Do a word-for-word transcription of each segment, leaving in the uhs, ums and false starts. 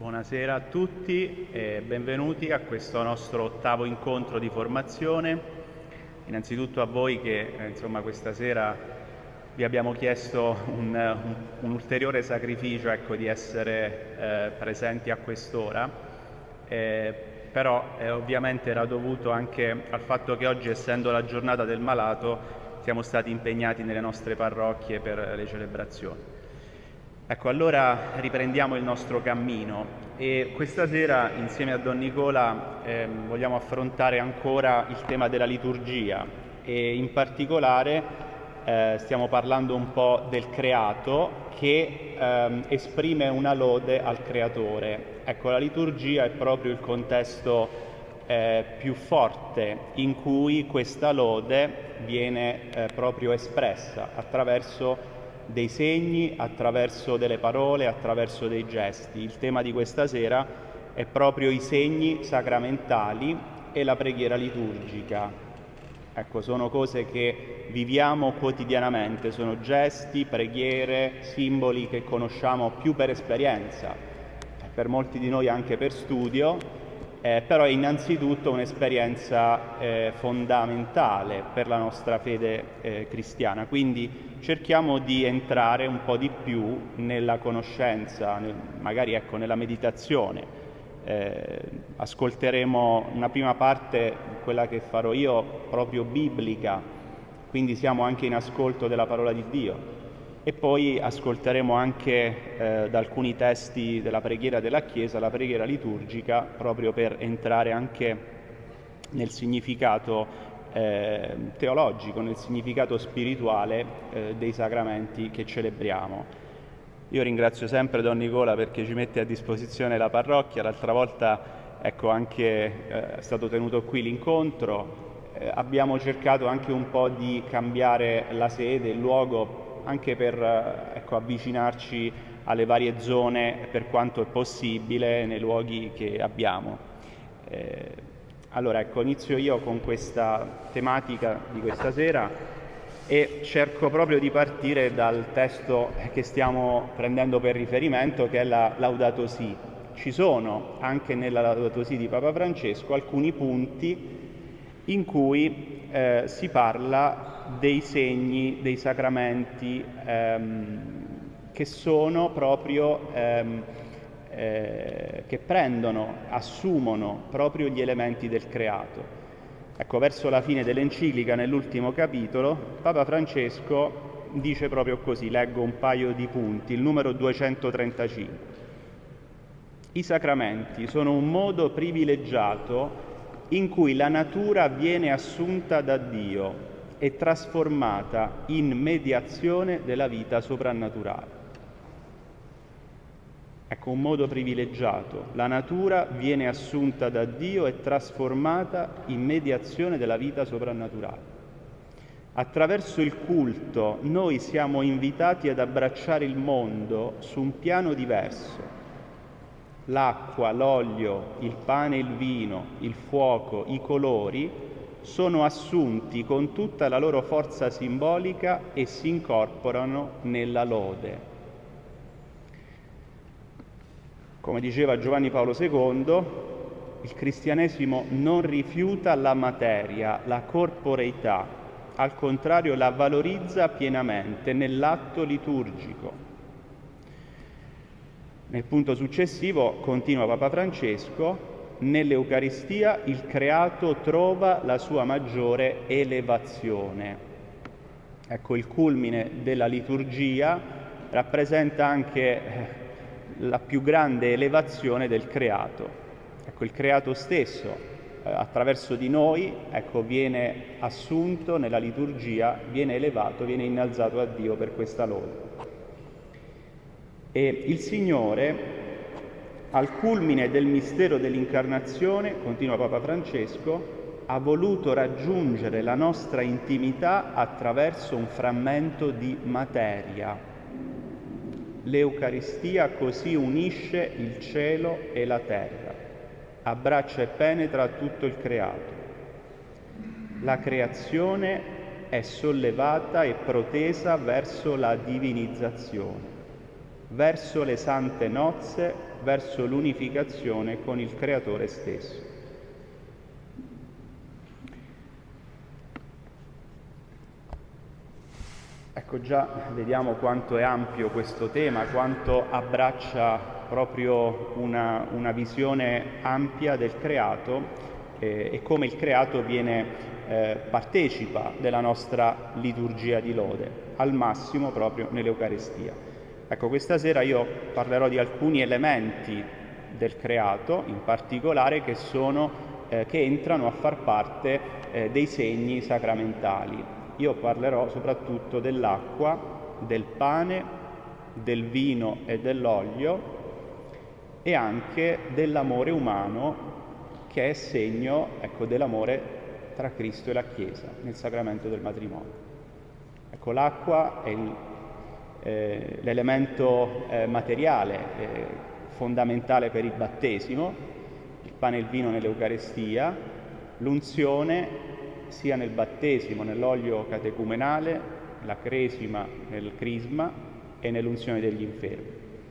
Buonasera a tutti e benvenuti a questo nostro ottavo incontro di formazione. Innanzitutto a voi che eh, insomma, questa sera vi abbiamo chiesto un, un, un ulteriore sacrificio, ecco, di essere eh, presenti a quest'ora, eh, però eh, ovviamente era dovuto anche al fatto che oggi, essendo la giornata del malato, siamo stati impegnati nelle nostre parrocchie per le celebrazioni. Ecco, allora riprendiamo il nostro cammino e questa sera insieme a Don Nicola eh, vogliamo affrontare ancora il tema della liturgia e in particolare eh, stiamo parlando un po' del creato che eh, esprime una lode al creatore. Ecco, la liturgia è proprio il contesto eh, più forte in cui questa lode viene eh, proprio espressa attraverso dei segni, attraverso delle parole, attraverso dei gesti. Il tema di questa sera è proprio i segni sacramentali e la preghiera liturgica. Ecco, sono cose che viviamo quotidianamente, sono gesti, preghiere, simboli che conosciamo più per esperienza, per molti di noi anche per studio, eh, però è innanzitutto un'esperienza eh, fondamentale per la nostra fede eh, cristiana. Quindi cerchiamo di entrare un po' di più nella conoscenza, nel, magari ecco, nella meditazione. Eh, ascolteremo una prima parte, quella che farò io, proprio biblica, quindi siamo anche in ascolto della parola di Dio. E poi ascolteremo anche eh, da alcuni testi della preghiera della Chiesa, la preghiera liturgica, proprio per entrare anche nel significato eh, teologico, nel significato spirituale eh, dei sacramenti che celebriamo. Io ringrazio sempre Don Nicola perché ci mette a disposizione la parrocchia. L'altra volta ecco, anche, eh, è stato tenuto qui l'incontro, eh, abbiamo cercato anche un po' di cambiare la sede, il luogo, anche per ecco, avvicinarci alle varie zone per quanto è possibile nei luoghi che abbiamo. Eh, allora ecco, inizio io con questa tematica di questa sera e cerco proprio di partire dal testo che stiamo prendendo per riferimento, che è la Laudato Si. Ci sono anche nella Laudato Si di Papa Francesco alcuni punti in cui eh, si parla dei segni, dei sacramenti ehm, che sono proprio, ehm, eh, che prendono, assumono proprio gli elementi del creato. Ecco, verso la fine dell'enciclica, nell'ultimo capitolo, Papa Francesco dice proprio così, leggo un paio di punti, il numero duecentotrentacinque. I sacramenti sono un modo privilegiato in cui la natura viene assunta da Dio e trasformata in mediazione della vita soprannaturale. Ecco, un modo privilegiato. La natura viene assunta da Dio e trasformata in mediazione della vita soprannaturale. Attraverso il culto noi siamo invitati ad abbracciare il mondo su un piano diverso. L'acqua, l'olio, il pane e il vino, il fuoco, i colori sono assunti con tutta la loro forza simbolica e si incorporano nella lode. Come diceva Giovanni Paolo secondo, il cristianesimo non rifiuta la materia, la corporeità, al contrario la valorizza pienamente nell'atto liturgico. Nel punto successivo, continua Papa Francesco, nell'Eucaristia il creato trova la sua maggiore elevazione. Ecco, il culmine della liturgia rappresenta anche la più grande elevazione del creato. Ecco, il creato stesso, eh, attraverso di noi, ecco, viene assunto nella liturgia, viene elevato, viene innalzato a Dio per questa lode. E il Signore, al culmine del mistero dell'incarnazione, continua Papa Francesco, ha voluto raggiungere la nostra intimità attraverso un frammento di materia. L'Eucaristia così unisce il cielo e la terra, abbraccia e penetra tutto il creato. La creazione è sollevata e protesa verso la divinizzazione. verso le sante nozze, verso l'unificazione con il Creatore stesso. Ecco, già vediamo quanto è ampio questo tema, quanto abbraccia proprio una, una visione ampia del creato eh, e come il creato viene, eh, partecipa della nostra liturgia di lode, al massimo proprio nell'Eucaristia. Ecco, questa sera io parlerò di alcuni elementi del creato, in particolare che, sono, eh, che entrano a far parte eh, dei segni sacramentali. Io parlerò soprattutto dell'acqua, del pane, del vino e dell'olio e anche dell'amore umano, che è segno, ecco, dell'amore tra Cristo e la Chiesa nel sacramento del matrimonio. Ecco, l'acqua è il, eh, l'elemento eh, materiale eh, fondamentale per il battesimo, il pane e il vino nell'Eucaristia, l'unzione sia nel battesimo, nell'olio catecumenale, la cresima nel crisma e nell'unzione degli infermi.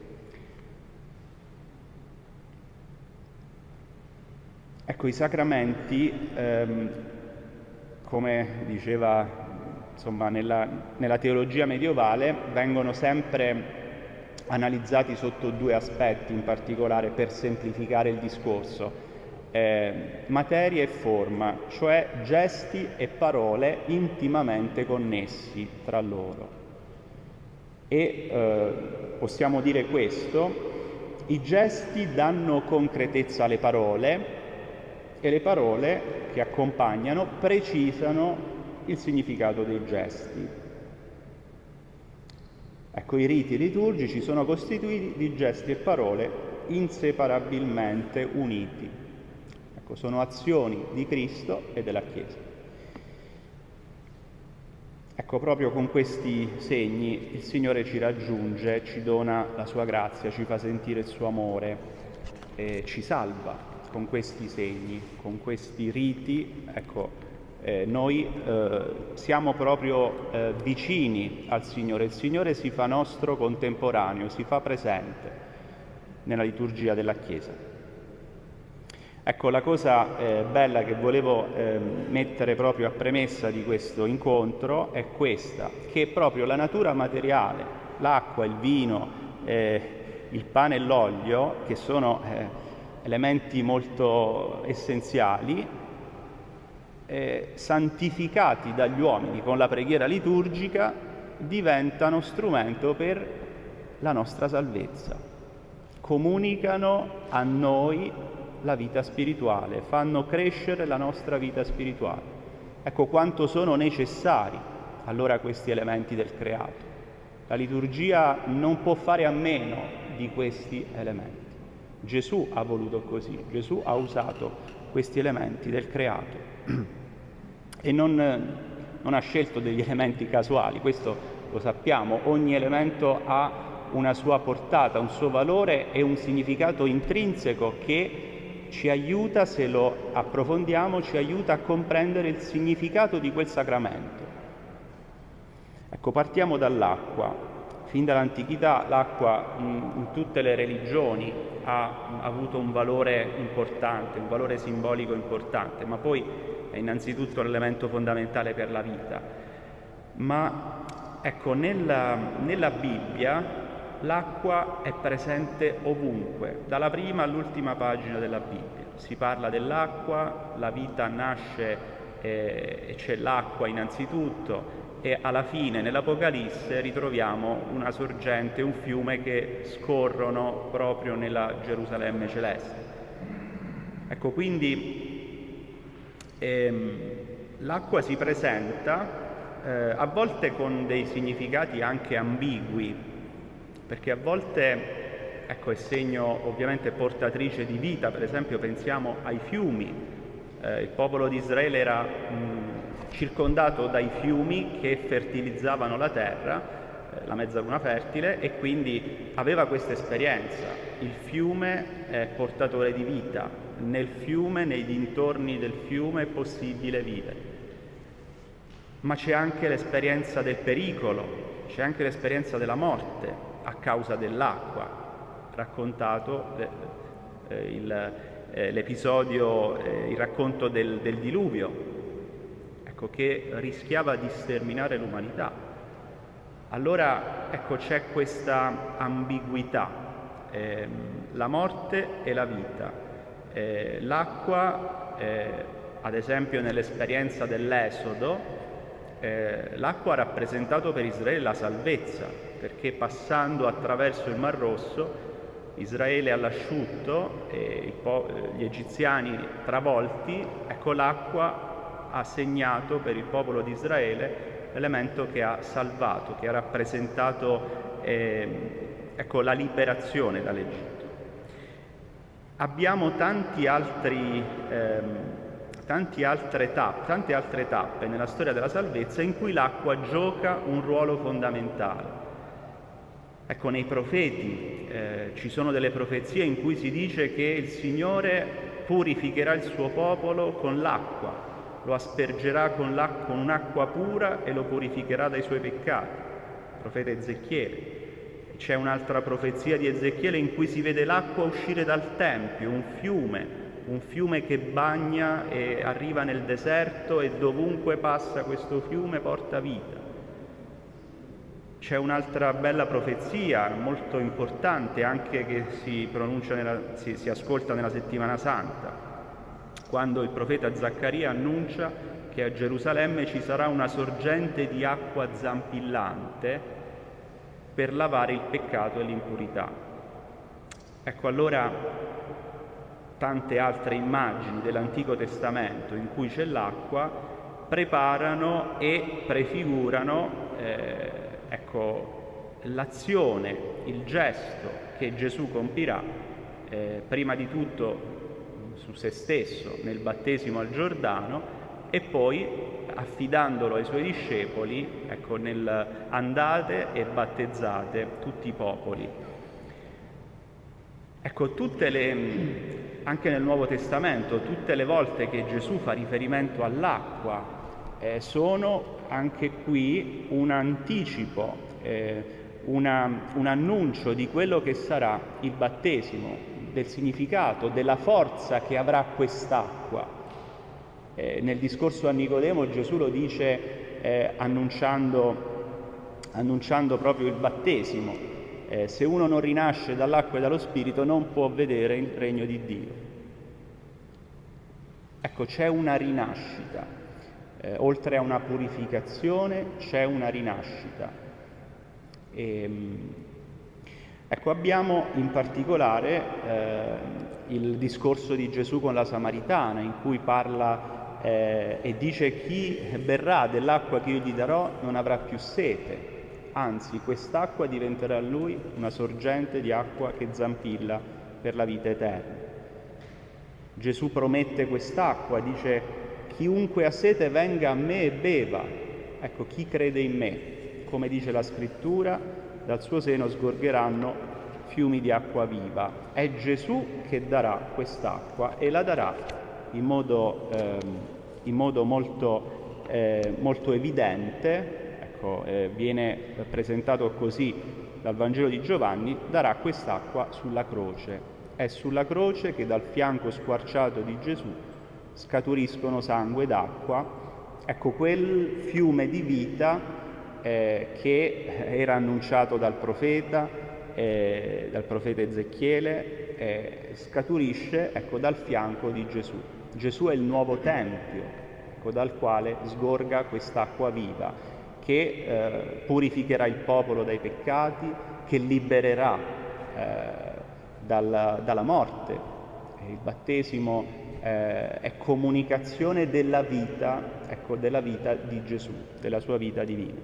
Ecco, i sacramenti, ehm, come diceva insomma, nella, nella teologia medievale, vengono sempre analizzati sotto due aspetti in particolare per semplificare il discorso. Eh, materia e forma, cioè gesti e parole intimamente connessi tra loro. E eh, possiamo dire questo: i gesti danno concretezza alle parole e le parole che accompagnano precisano il significato dei gesti. Ecco, i riti liturgici sono costituiti di gesti e parole inseparabilmente uniti. Ecco, sono azioni di Cristo e della Chiesa. Ecco, proprio con questi segni il Signore ci raggiunge, ci dona la sua grazia, ci fa sentire il suo amore, e ci salva con questi segni, con questi riti. Ecco, eh, noi eh, siamo proprio eh, vicini al Signore. Il Signore si fa nostro contemporaneo, si fa presente nella liturgia della Chiesa. Ecco, la cosa eh, bella che volevo eh, mettere proprio a premessa di questo incontro è questa, che proprio la natura materiale, l'acqua, il vino, eh, il pane e l'olio, che sono eh, elementi molto essenziali, eh, santificati dagli uomini con la preghiera liturgica, diventano strumento per la nostra salvezza, comunicano a noi la vita spirituale, fanno crescere la nostra vita spirituale. Ecco quanto sono necessari allora questi elementi del creato. La liturgia non può fare a meno di questi elementi. Gesù ha voluto così, Gesù ha usato questi elementi del creato e non, non ha scelto degli elementi casuali, questo lo sappiamo, ogni elemento ha una sua portata, un suo valore e un significato intrinseco che ci aiuta, se lo approfondiamo, ci aiuta a comprendere il significato di quel sacramento. Ecco, partiamo dall'acqua. Fin dall'antichità l'acqua in, in tutte le religioni ha avuto un valore importante, un valore simbolico importante, ma poi è innanzitutto l'elemento fondamentale per la vita. Ma ecco, nella, nella Bibbia l'acqua è presente ovunque, dalla prima all'ultima pagina della Bibbia. Si parla dell'acqua, la vita nasce eh, e c'è l'acqua innanzitutto, e alla fine nell'Apocalisse ritroviamo una sorgente, un fiume che scorrono proprio nella Gerusalemme celeste. Ecco, quindi ehm, l'acqua si presenta eh, a volte con dei significati anche ambigui, perché a volte, ecco, è segno ovviamente portatrice di vita. Per esempio pensiamo ai fiumi. Eh, il popolo di Israele era mh, circondato dai fiumi che fertilizzavano la terra, eh, la mezzaluna fertile, e quindi aveva questa esperienza. Il fiume è portatore di vita, nel fiume, nei dintorni del fiume è possibile vivere. Ma c'è anche l'esperienza del pericolo, c'è anche l'esperienza della morte. a causa dell'acqua, raccontato eh, il, eh, l'episodio, eh, il racconto del, del diluvio, ecco, che rischiava di sterminare l'umanità. Allora, ecco, c'è questa ambiguità, eh, la morte e la vita. Eh, l'acqua, eh, ad esempio nell'esperienza dell'Esodo, Eh, l'acqua ha rappresentato per Israele la salvezza, perché passando attraverso il Mar Rosso Israele all'asciutto e gli egiziani travolti, ecco, l'acqua ha segnato per il popolo di Israele l'elemento che ha salvato, che ha rappresentato eh, ecco, la liberazione dall'Egitto. Abbiamo tanti altri ehm, Tanti altre tappe, tante altre tappe nella storia della salvezza in cui l'acqua gioca un ruolo fondamentale. Ecco, nei profeti eh, ci sono delle profezie in cui si dice che il Signore purificherà il suo popolo con l'acqua, lo aspergerà con, con un'acqua pura e lo purificherà dai suoi peccati. Il profeta Ezechiele. C'è un'altra profezia di Ezechiele in cui si vede l'acqua uscire dal Tempio, un fiume, un fiume che bagna e arriva nel deserto e dovunque passa questo fiume porta vita. C'è un'altra bella profezia molto importante anche che si pronuncia nella, si, si ascolta nella Settimana Santa, quando il profeta Zaccaria annuncia che a Gerusalemme ci sarà una sorgente di acqua zampillante per lavare il peccato e l'impurità. Ecco, allora tante altre immagini dell'Antico Testamento in cui c'è l'acqua preparano e prefigurano eh, ecco, l'azione, il gesto che Gesù compirà eh, prima di tutto su se stesso nel battesimo al Giordano e poi affidandolo ai suoi discepoli, ecco, nel andate e battezzate tutti i popoli. Ecco, tutte le anche nel Nuovo Testamento, tutte le volte che Gesù fa riferimento all'acqua, eh, sono anche qui un anticipo, eh, una, un annuncio di quello che sarà il battesimo, del significato, della forza che avrà quest'acqua. Eh, nel discorso a Nicodemo Gesù lo dice eh, annunciando, annunciando proprio il battesimo. Eh, se uno non rinasce dall'acqua e dallo Spirito non può vedere il regno di Dio. Ecco, c'è una rinascita, eh, oltre a una purificazione c'è una rinascita. E, ecco, abbiamo in particolare eh, il discorso di Gesù con la Samaritana, in cui parla eh, e dice: chi berrà dell'acqua che io gli darò non avrà più sete. Anzi, quest'acqua diventerà a lui una sorgente di acqua che zampilla per la vita eterna. Gesù promette quest'acqua, dice: chiunque ha sete venga a me e beva. Ecco, chi crede in me, come dice la Scrittura, dal suo seno sgorgeranno fiumi di acqua viva. È Gesù che darà quest'acqua e la darà in modo, eh, in modo molto, eh, molto evidente. Eh, viene presentato così dal Vangelo di Giovanni: darà quest'acqua sulla croce. È sulla croce che dal fianco squarciato di Gesù scaturiscono sangue ed acqua. Ecco, quel fiume di vita eh, che era annunciato dal profeta, eh, dal profeta Ezechiele, eh, scaturisce, ecco, dal fianco di Gesù. Gesù è il nuovo Tempio, ecco, dal quale sgorga quest'acqua viva, che eh, purificherà il popolo dai peccati, che libererà eh, dalla, dalla morte. Il battesimo eh, è comunicazione della vita, ecco, della vita di Gesù, della sua vita divina.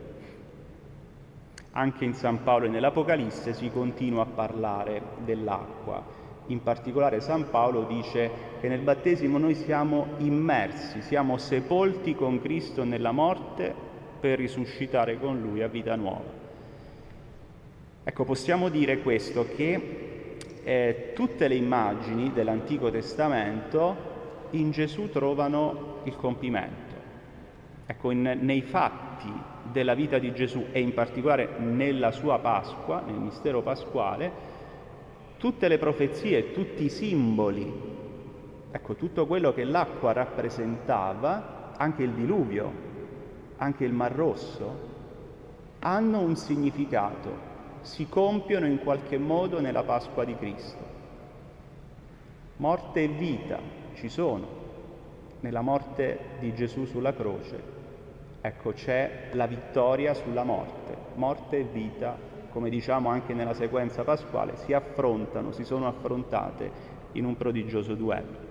Anche in San Paolo e nell'Apocalisse si continua a parlare dell'acqua. In particolare San Paolo dice che nel battesimo noi siamo immersi, siamo sepolti con Cristo nella morte per risuscitare con Lui a vita nuova. Ecco, possiamo dire questo, che eh, tutte le immagini dell'Antico Testamento in Gesù trovano il compimento. Ecco, in, nei fatti della vita di Gesù e in particolare nella sua Pasqua, nel mistero pasquale, tutte le profezie, tutti i simboli, ecco, tutto quello che l'acqua rappresentava, anche il diluvio, anche il Mar Rosso, hanno un significato, si compiono in qualche modo nella Pasqua di Cristo. Morte e vita ci sono nella morte di Gesù sulla croce. Ecco, c'è la vittoria sulla morte. Morte e vita, come diciamo anche nella sequenza pasquale, si affrontano, si sono affrontate in un prodigioso duello.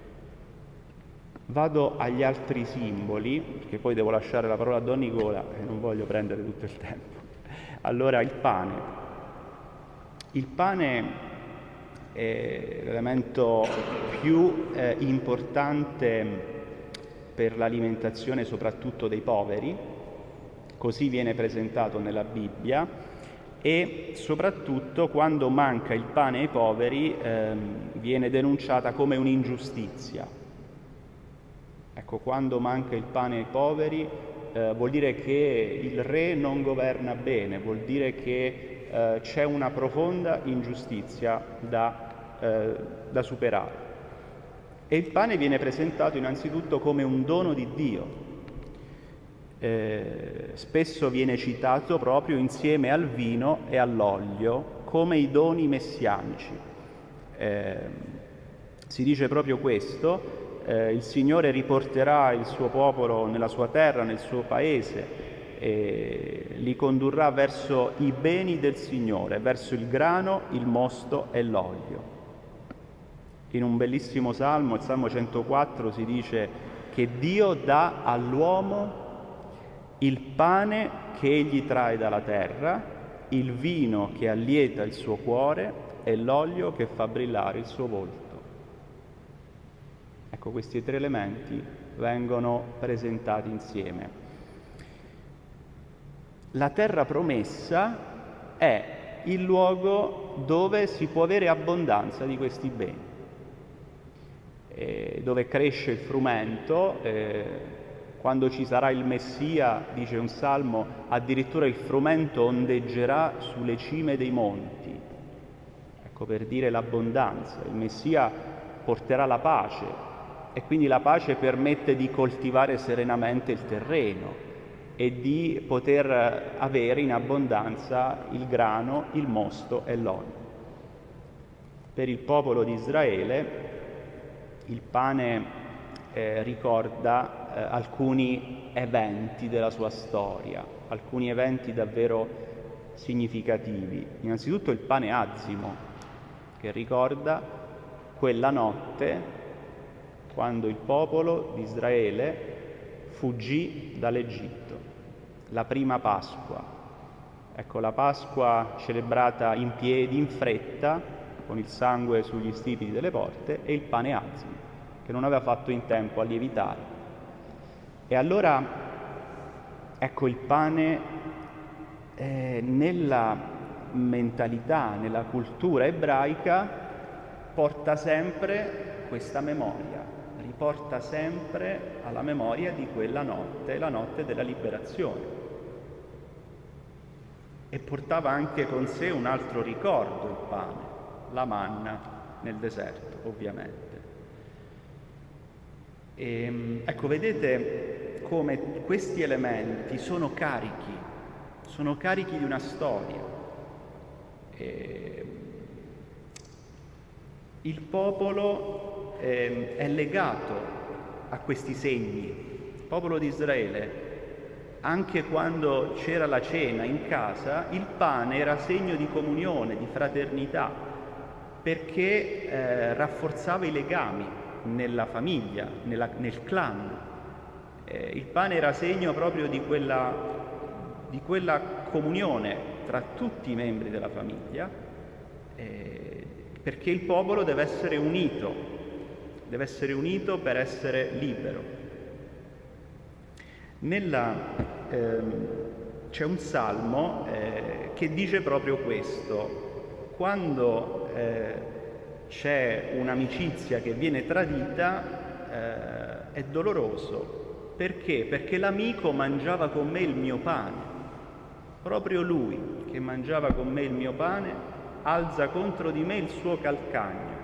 Vado agli altri simboli, perché poi devo lasciare la parola a Don Nicola e non voglio prendere tutto il tempo. Allora, il pane. Il pane è l'elemento più eh, importante per l'alimentazione soprattutto dei poveri, così viene presentato nella Bibbia, e soprattutto quando manca il pane ai poveri ehm, viene denunciata come un'ingiustizia. Ecco, quando manca il pane ai poveri eh, vuol dire che il re non governa bene, vuol dire che eh, c'è una profonda ingiustizia da, eh, da superare. E il pane viene presentato innanzitutto come un dono di Dio. Eh, spesso viene citato proprio insieme al vino e all'olio come i doni messianici. Eh, si dice proprio questo. Eh, il Signore riporterà il suo popolo nella sua terra, nel suo paese, e li condurrà verso i beni del Signore, verso il grano, il mosto e l'olio. In un bellissimo salmo, il Salmo centoquattro, si dice che Dio dà all'uomo il pane che egli trae dalla terra, il vino che allieta il suo cuore e l'olio che fa brillare il suo volto. Ecco, questi tre elementi vengono presentati insieme. La terra promessa è il luogo dove si può avere abbondanza di questi beni, eh, dove cresce il frumento. Eh, quando ci sarà il Messia, dice un salmo, addirittura il frumento ondeggerà sulle cime dei monti. Ecco, per dire l'abbondanza. Il Messia porterà la pace. E quindi la pace permette di coltivare serenamente il terreno e di poter avere in abbondanza il grano, il mosto e l'olio. Per il popolo di Israele il pane eh, ricorda eh, alcuni eventi della sua storia, alcuni eventi davvero significativi. Innanzitutto il pane azimo, che ricorda quella notte quando il popolo di Israele fuggì dall'Egitto, la prima Pasqua. Ecco, la Pasqua celebrata in piedi, in fretta, con il sangue sugli stipiti delle porte e il pane azimo, che non aveva fatto in tempo a lievitare. E allora, ecco, il pane eh, nella mentalità, nella cultura ebraica, porta sempre questa memoria. Riporta sempre alla memoria di quella notte, la notte della liberazione. E portava anche con sé un altro ricordo il pane, la manna nel deserto, ovviamente. E, ecco, vedete come questi elementi sono carichi, sono carichi di una storia. E il popolo eh, è legato a questi segni. Il popolo di Israele, anche quando c'era la cena in casa, il pane era segno di comunione, di fraternità, perché eh, rafforzava i legami nella famiglia, nella, nel clan. Eh, il pane era segno proprio di quella, di quella comunione tra tutti i membri della famiglia, eh, perché il popolo deve essere unito, deve essere unito per essere libero. Nella, ehm, c'è un salmo eh, che dice proprio questo: quando eh, c'è un'amicizia che viene tradita, eh, è doloroso Perché? Perché l'amico mangiava con me il mio pane. Proprio lui, che mangiava con me il mio pane, alza contro di me il suo calcagno.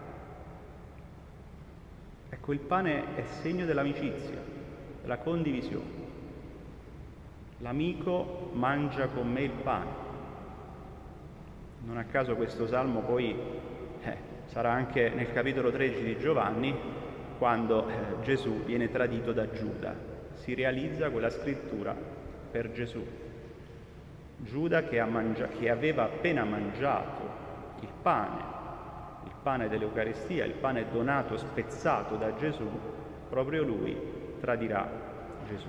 Ecco, il pane è segno dell'amicizia, della condivisione. L'amico mangia con me il pane. Non a caso questo salmo poi eh, sarà anche nel capitolo tredici di Giovanni, quando eh, Gesù viene tradito da Giuda. Si realizza quella scrittura per Gesù. Giuda che, ha mangia- che aveva appena mangiato il pane, il pane dell'Eucaristia, il pane donato, spezzato da Gesù, proprio lui tradirà Gesù.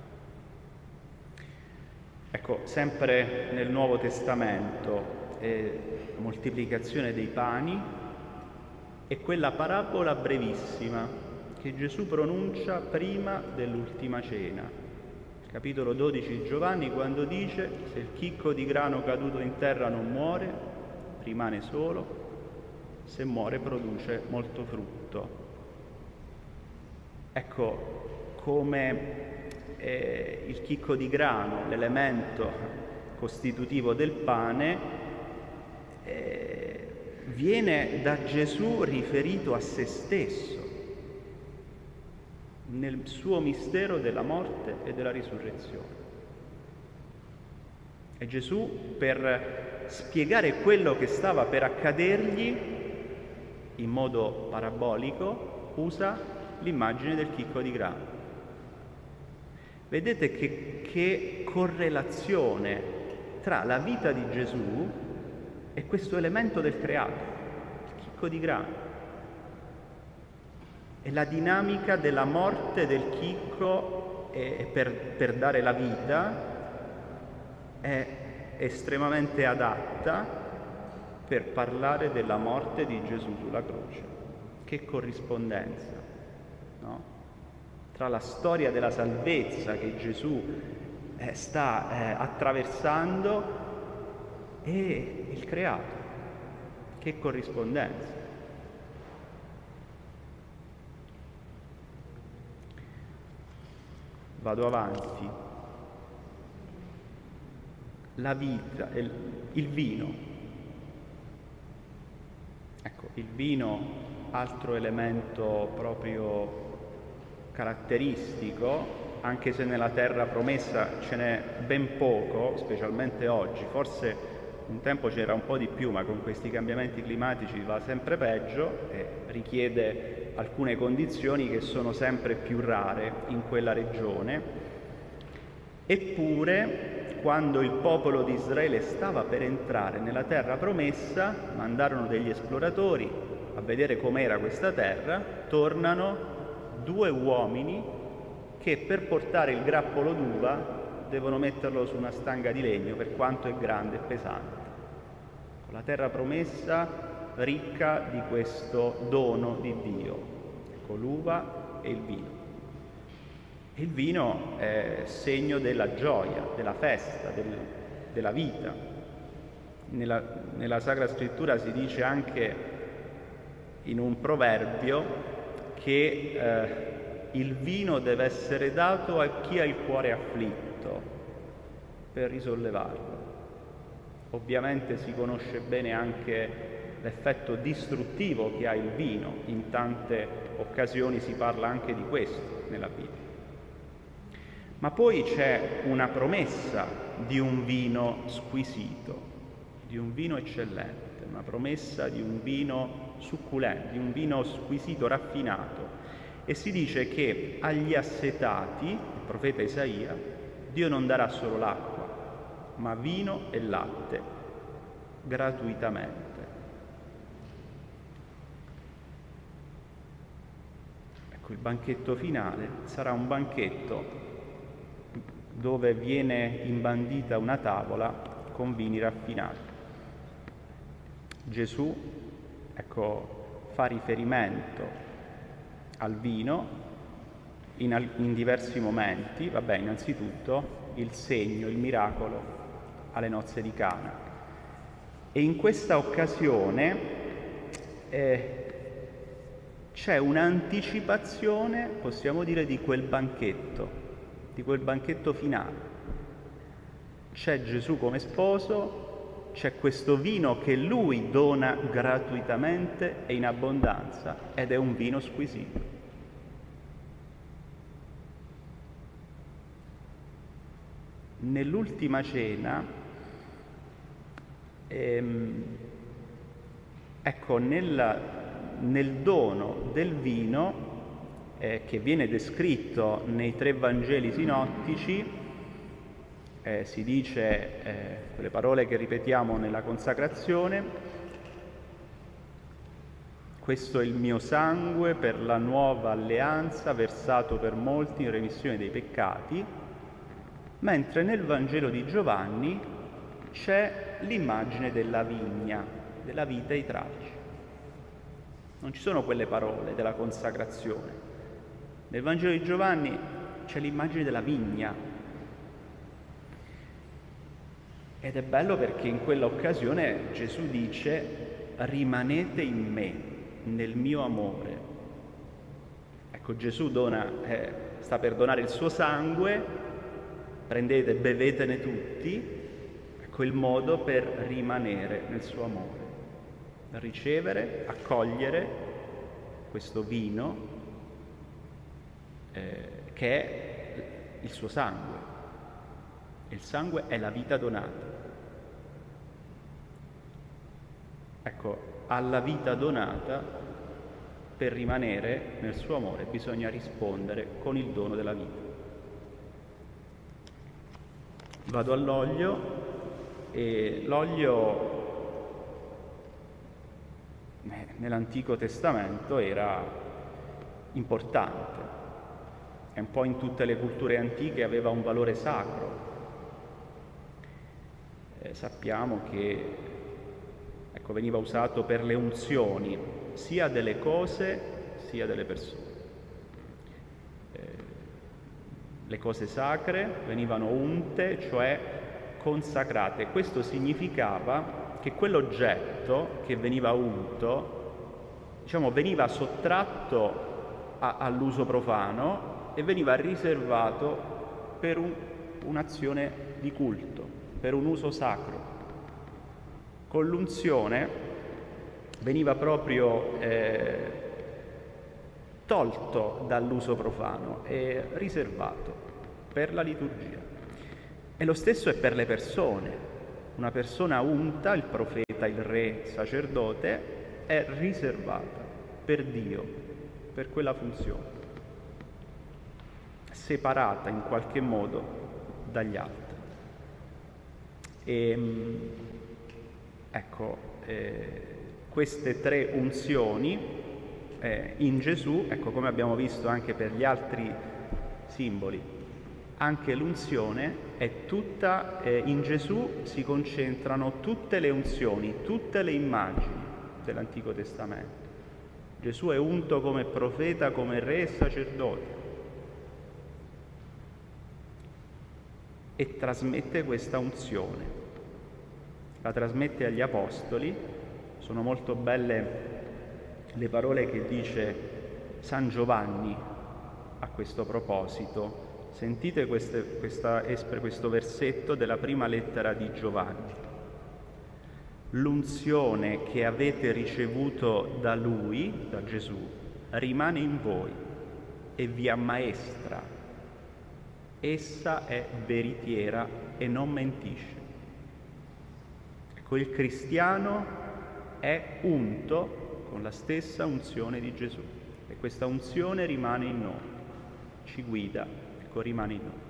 Ecco, sempre nel Nuovo Testamento, eh, moltiplicazione dei pani e quella parabola brevissima che Gesù pronuncia prima dell'ultima cena. Capitolo dodici di Giovanni, quando dice: se il chicco di grano caduto in terra non muore, rimane solo, se muore produce molto frutto. Ecco, come eh, il chicco di grano, l'elemento costitutivo del pane, eh, viene da Gesù riferito a se stesso, nel suo mistero della morte e della risurrezione. E Gesù, per spiegare quello che stava per accadergli in modo parabolico, usa l'immagine del chicco di grano. Vedete che, che correlazione tra la vita di Gesù e questo elemento del creato, il chicco di grano. E la dinamica della morte del chicco eh, per, per dare la vita è estremamente adatta per parlare della morte di Gesù sulla croce. Che corrispondenza, no? Tra la storia della salvezza che Gesù eh, sta eh, attraversando e il creato. Che corrispondenza. Vado avanti. La vita, il, il vino. Ecco, il vino, altro elemento proprio caratteristico, anche se nella terra promessa ce n'è ben poco, specialmente oggi. Forse un tempo c'era un po' di più, ma con questi cambiamenti climatici va sempre peggio e richiede alcune condizioni che sono sempre più rare in quella regione. Eppure, quando il popolo di Israele stava per entrare nella terra promessa, mandarono degli esploratori a vedere com'era questa terra. Tornano due uomini che per portare il grappolo d'uva devono metterlo su una stanga di legno, per quanto è grande e pesante. La terra promessa ricca di questo dono di Dio, ecco, l'uva e il vino. Il vino è segno della gioia, della festa, del, della vita. Nella, nella Sacra Scrittura si dice anche in un proverbio che eh, il vino deve essere dato a chi ha il cuore afflitto per risollevarlo. Ovviamente si conosce bene anche l'effetto distruttivo che ha il vino, in tante occasioni si parla anche di questo nella Bibbia. Ma poi c'è una promessa di un vino squisito, di un vino eccellente, una promessa di un vino succulento, di un vino squisito, raffinato. E si dice che agli assetati, il profeta Isaia, Dio non darà solo l'acqua, ma vino e latte, gratuitamente. Ecco, il banchetto finale sarà un banchetto dove viene imbandita una tavola con vini raffinati. Gesù, ecco, fa riferimento al vino in, al- in diversi momenti. Vabbè, innanzitutto il segno, il miracolo alle nozze di Cana. E in questa occasione eh, c'è un'anticipazione, possiamo dire, di quel banchetto, di quel banchetto finale. C'è Gesù come sposo, c'è questo vino che Lui dona gratuitamente e in abbondanza, ed è un vino squisito. Nell'ultima cena, ehm, ecco, nella nel dono del vino, eh, che viene descritto nei tre Vangeli sinottici, eh, si dice eh, quelle parole che ripetiamo nella consacrazione: questo è il mio sangue per la nuova alleanza, versato per molti in remissione dei peccati, mentre nel Vangelo di Giovanni c'è l'immagine della vigna, della vite e i tralci. Non ci sono quelle parole della consacrazione. Nel Vangelo di Giovanni c'è l'immagine della vigna. Ed è bello perché in quella occasione Gesù dice: rimanete in me, nel mio amore. Ecco, Gesù dona, eh, sta per donare il suo sangue, prendete, bevetene tutti. Ecco il modo per rimanere nel suo amore. Ricevere, accogliere questo vino eh, che è il suo sangue. Il sangue è la vita donata. Ecco, alla vita donata, per rimanere nel suo amore, bisogna rispondere con il dono della vita. Vado all'olio, e l'olio nell'Antico Testamento era importante, e un po' in tutte le culture antiche aveva un valore sacro. Eh, sappiamo che ecco, veniva usato per le unzioni sia delle cose sia delle persone. Eh, le cose sacre venivano unte, cioè consacrate. Questo significava che quell'oggetto che veniva unto, diciamo, veniva sottratto a, all'uso profano e veniva riservato per un, un'azione di culto, per un uso sacro. Con l'unzione veniva proprio eh, tolto dall'uso profano e riservato per la liturgia. E lo stesso è per le persone. Una persona unta, il profeta, il re, il sacerdote, è riservata per Dio, per quella funzione, separata in qualche modo dagli altri. E, ecco, eh, queste tre unzioni eh, in Gesù, ecco, come abbiamo visto anche per gli altri simboli, anche l'unzione è tutta, eh, in Gesù si concentrano tutte le unzioni, tutte le immagini dell'Antico Testamento. Gesù è unto come profeta, come re e sacerdote, e trasmette questa unzione. La trasmette agli apostoli. Sono molto belle le parole che dice San Giovanni a questo proposito. Sentite queste, questa, questo versetto della prima lettera di Giovanni. L'unzione che avete ricevuto da Lui, da Gesù, rimane in voi e vi ammaestra. Essa è veritiera e non mentisce. Ecco, il cristiano è unto con la stessa unzione di Gesù, e questa unzione rimane in noi, ci guida. Rimane in noi.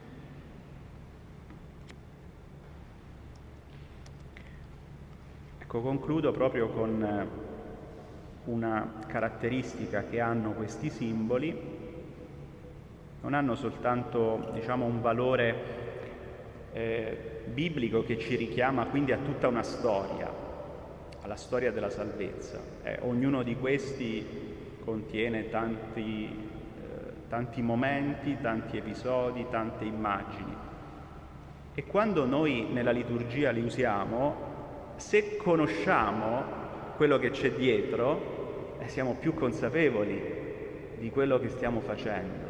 Ecco, concludo proprio con una caratteristica che hanno questi simboli. Non hanno soltanto, diciamo, un valore eh, biblico che ci richiama quindi a tutta una storia, alla storia della salvezza. Eh, ognuno di questi contiene tanti tanti momenti, tanti episodi, tante immagini. E quando noi nella liturgia li usiamo, se conosciamo quello che c'è dietro, e siamo più consapevoli di quello che stiamo facendo.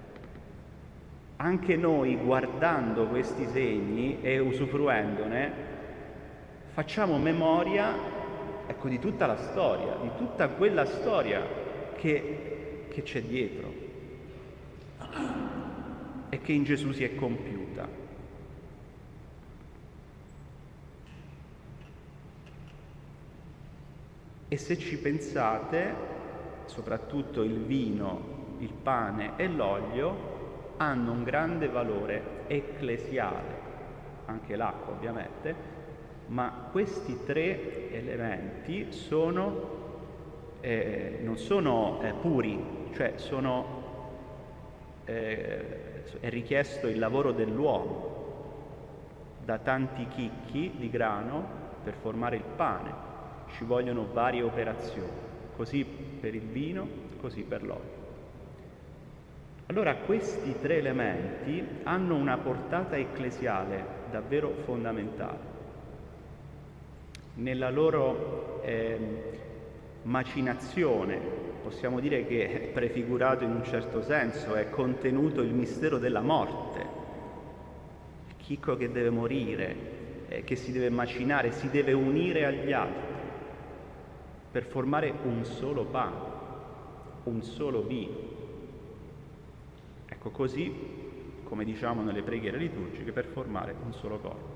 Anche noi, guardando questi segni e usufruendone, facciamo memoria, ecco, di tutta la storia, di tutta quella storia che, che c'è dietro e che in Gesù si è compiuta. E se ci pensate, soprattutto il vino, il pane e l'olio hanno un grande valore ecclesiale, anche l'acqua ovviamente, ma questi tre elementi sono, eh, non sono eh, puri, cioè sono, eh, è richiesto il lavoro dell'uomo, da tanti chicchi di grano per formare il pane, ci vogliono varie operazioni, così per il vino, così per l'olio. Allora questi tre elementi hanno una portata ecclesiale davvero fondamentale. Nella loro eh, macinazione, possiamo dire che è prefigurato in un certo senso, è contenuto il mistero della morte. Il chicco che deve morire, eh, che si deve macinare, si deve unire agli altri per formare un solo pane, un solo vino. Ecco, così, come diciamo nelle preghiere liturgiche, per formare un solo corpo.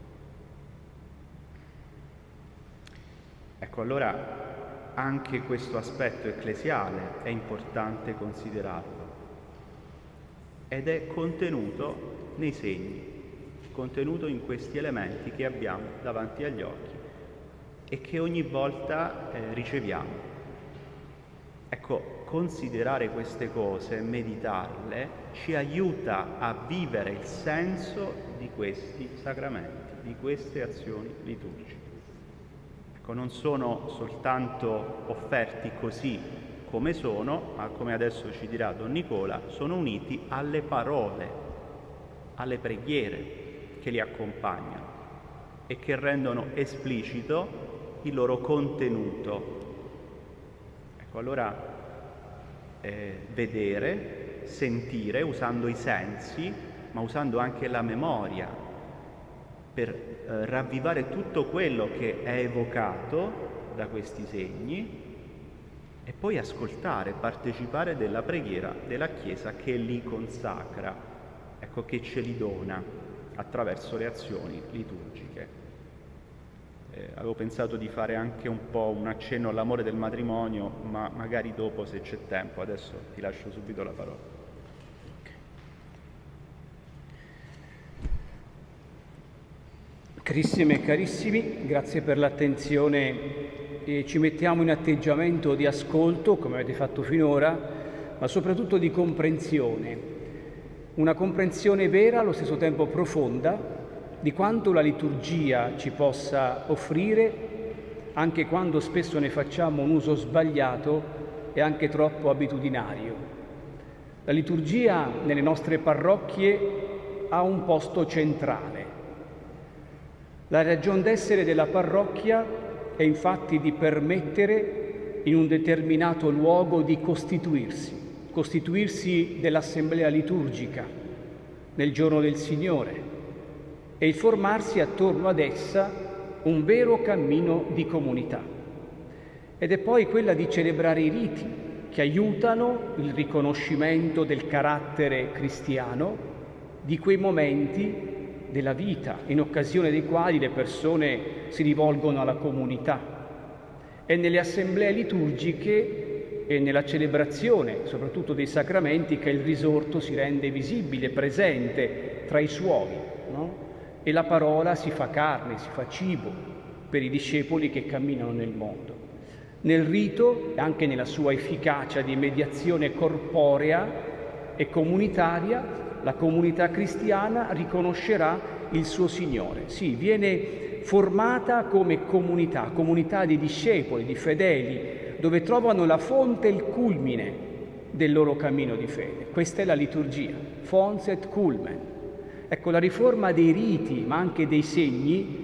Ecco, allora anche questo aspetto ecclesiale è importante considerarlo ed è contenuto nei segni, contenuto in questi elementi che abbiamo davanti agli occhi e che ogni volta eh, riceviamo. Ecco, considerare queste cose, meditarle, ci aiuta a vivere il senso di questi sacramenti, di queste azioni liturgiche. Ecco, non sono soltanto offerti così come sono, ma come adesso ci dirà Don Nicola, sono uniti alle parole, alle preghiere che li accompagnano e che rendono esplicito il loro contenuto. Ecco, allora eh, vedere, sentire, usando i sensi, ma usando anche la memoria per eh, ravvivare tutto quello che è evocato da questi segni e poi ascoltare, partecipare della preghiera della Chiesa che li consacra, ecco, che ce li dona attraverso le azioni liturgiche. Eh, avevo pensato di fare anche un po' un accenno all'amore del matrimonio, ma magari dopo, se c'è tempo. Adesso ti lascio subito la parola. Carissime e carissimi, grazie per l'attenzione e ci mettiamo in atteggiamento di ascolto, come avete fatto finora, ma soprattutto di comprensione. Una comprensione vera, allo stesso tempo profonda, di quanto la liturgia ci possa offrire, anche quando spesso ne facciamo un uso sbagliato e anche troppo abitudinario. La liturgia nelle nostre parrocchie ha un posto centrale. La ragion d'essere della parrocchia è infatti di permettere in un determinato luogo di costituirsi, costituirsi dell'assemblea liturgica nel giorno del Signore, e il formarsi attorno ad essa un vero cammino di comunità. Ed è poi quella di celebrare i riti che aiutano il riconoscimento del carattere cristiano di quei momenti della vita, in occasione dei quali le persone si rivolgono alla comunità. È nelle assemblee liturgiche e nella celebrazione, soprattutto dei sacramenti, che il risorto si rende visibile, presente tra i suoi, no? E la parola si fa carne, si fa cibo per i discepoli che camminano nel mondo. Nel rito, anche nella sua efficacia di mediazione corporea e comunitaria, la comunità cristiana riconoscerà il suo Signore. Sì, viene formata come comunità, comunità di discepoli, di fedeli, dove trovano la fonte e il culmine del loro cammino di fede. Questa è la liturgia, fons et culmen. Ecco, la riforma dei riti, ma anche dei segni,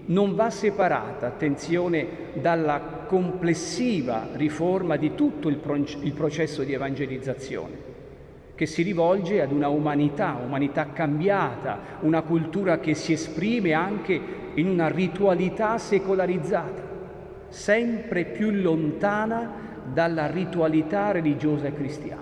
non va separata, attenzione, dalla complessiva riforma di tutto il, pro- il processo di evangelizzazione, che si rivolge ad una umanità, umanità cambiata, una cultura che si esprime anche in una ritualità secolarizzata, sempre più lontana dalla ritualità religiosa e cristiana.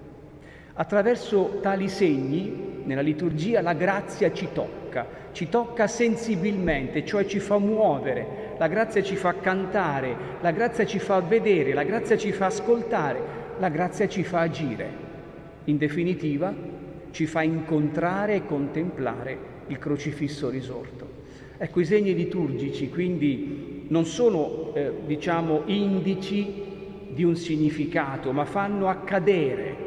Attraverso tali segni, nella liturgia, la grazia ci tocca, ci tocca sensibilmente, cioè ci fa muovere, la grazia ci fa cantare, la grazia ci fa vedere, la grazia ci fa ascoltare, la grazia ci fa agire. In definitiva, ci fa incontrare e contemplare il crocifisso risorto. Ecco, i segni liturgici quindi non sono, eh, diciamo, indici di un significato, ma fanno accadere,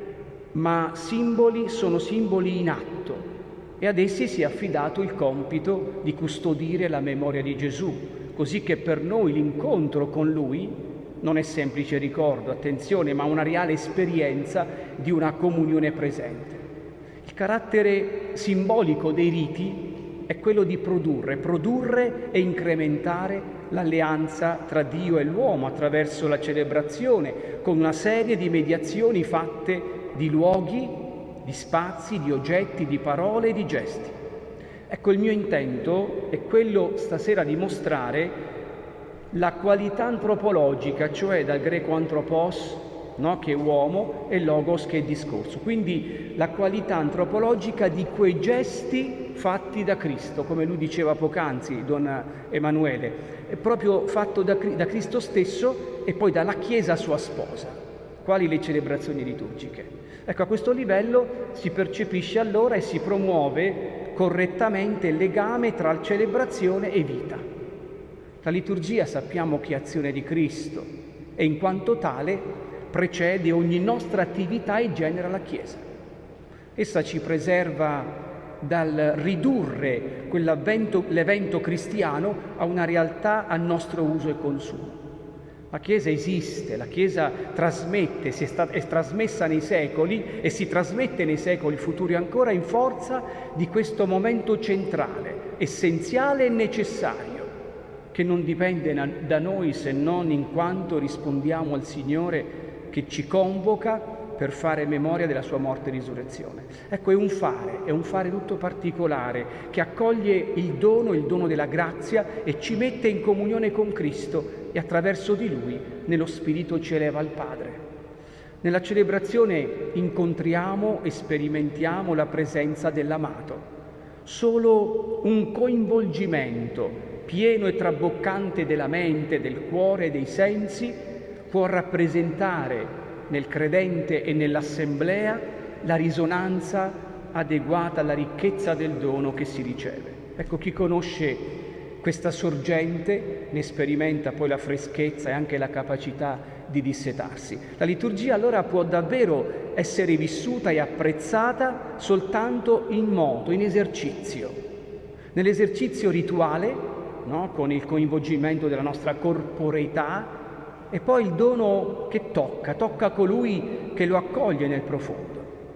ma simboli sono simboli in atto e ad essi si è affidato il compito di custodire la memoria di Gesù, così che per noi l'incontro con Lui non è semplice ricordo, attenzione, ma una reale esperienza di una comunione presente. Il carattere simbolico dei riti è quello di produrre, produrre e incrementare l'alleanza tra Dio e l'uomo attraverso la celebrazione, con una serie di mediazioni fatte di luoghi, di spazi, di oggetti, di parole e di gesti. Ecco, il mio intento è quello stasera di mostrare la qualità antropologica, cioè dal greco anthropos, no, che è uomo, e logos, che è discorso. Quindi la qualità antropologica di quei gesti fatti da Cristo, come lui diceva poc'anzi, Don Emanuele, è proprio fatto da, da Cristo stesso e poi dalla Chiesa sua sposa. Quali le celebrazioni liturgiche? Ecco, a questo livello si percepisce allora e si promuove correttamente il legame tra celebrazione e vita. La liturgia sappiamo che è azione di Cristo e in quanto tale precede ogni nostra attività e genera la Chiesa. Essa ci preserva dal ridurre l'evento cristiano a una realtà a nostro uso e consumo. La Chiesa esiste, la Chiesa trasmette, si è, stata, è trasmessa nei secoli e si trasmette nei secoli futuri ancora in forza di questo momento centrale, essenziale e necessario, che non dipende da noi se non in quanto rispondiamo al Signore che ci convoca per fare memoria della sua morte e risurrezione. Ecco, è un fare, è un fare tutto particolare che accoglie il dono, il dono della grazia e ci mette in comunione con Cristo e attraverso di Lui nello Spirito ci eleva al Padre. Nella celebrazione incontriamo e sperimentiamo la presenza dell'amato. Solo un coinvolgimento pieno e traboccante della mente, del cuore e dei sensi può rappresentare nel credente e nell'assemblea la risonanza adeguata alla ricchezza del dono che si riceve. Ecco, chi conosce questa sorgente ne sperimenta poi la freschezza e anche la capacità di dissetarsi. La liturgia allora può davvero essere vissuta e apprezzata soltanto in moto, in esercizio. Nell'esercizio rituale, no? Con il coinvolgimento della nostra corporeità, e poi il dono che tocca, tocca colui che lo accoglie nel profondo.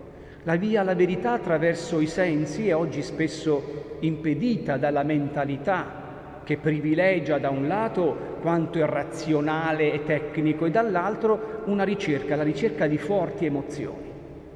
La via alla verità attraverso i sensi è oggi spesso impedita dalla mentalità che privilegia da un lato quanto è razionale e tecnico e dall'altro una ricerca, la ricerca di forti emozioni.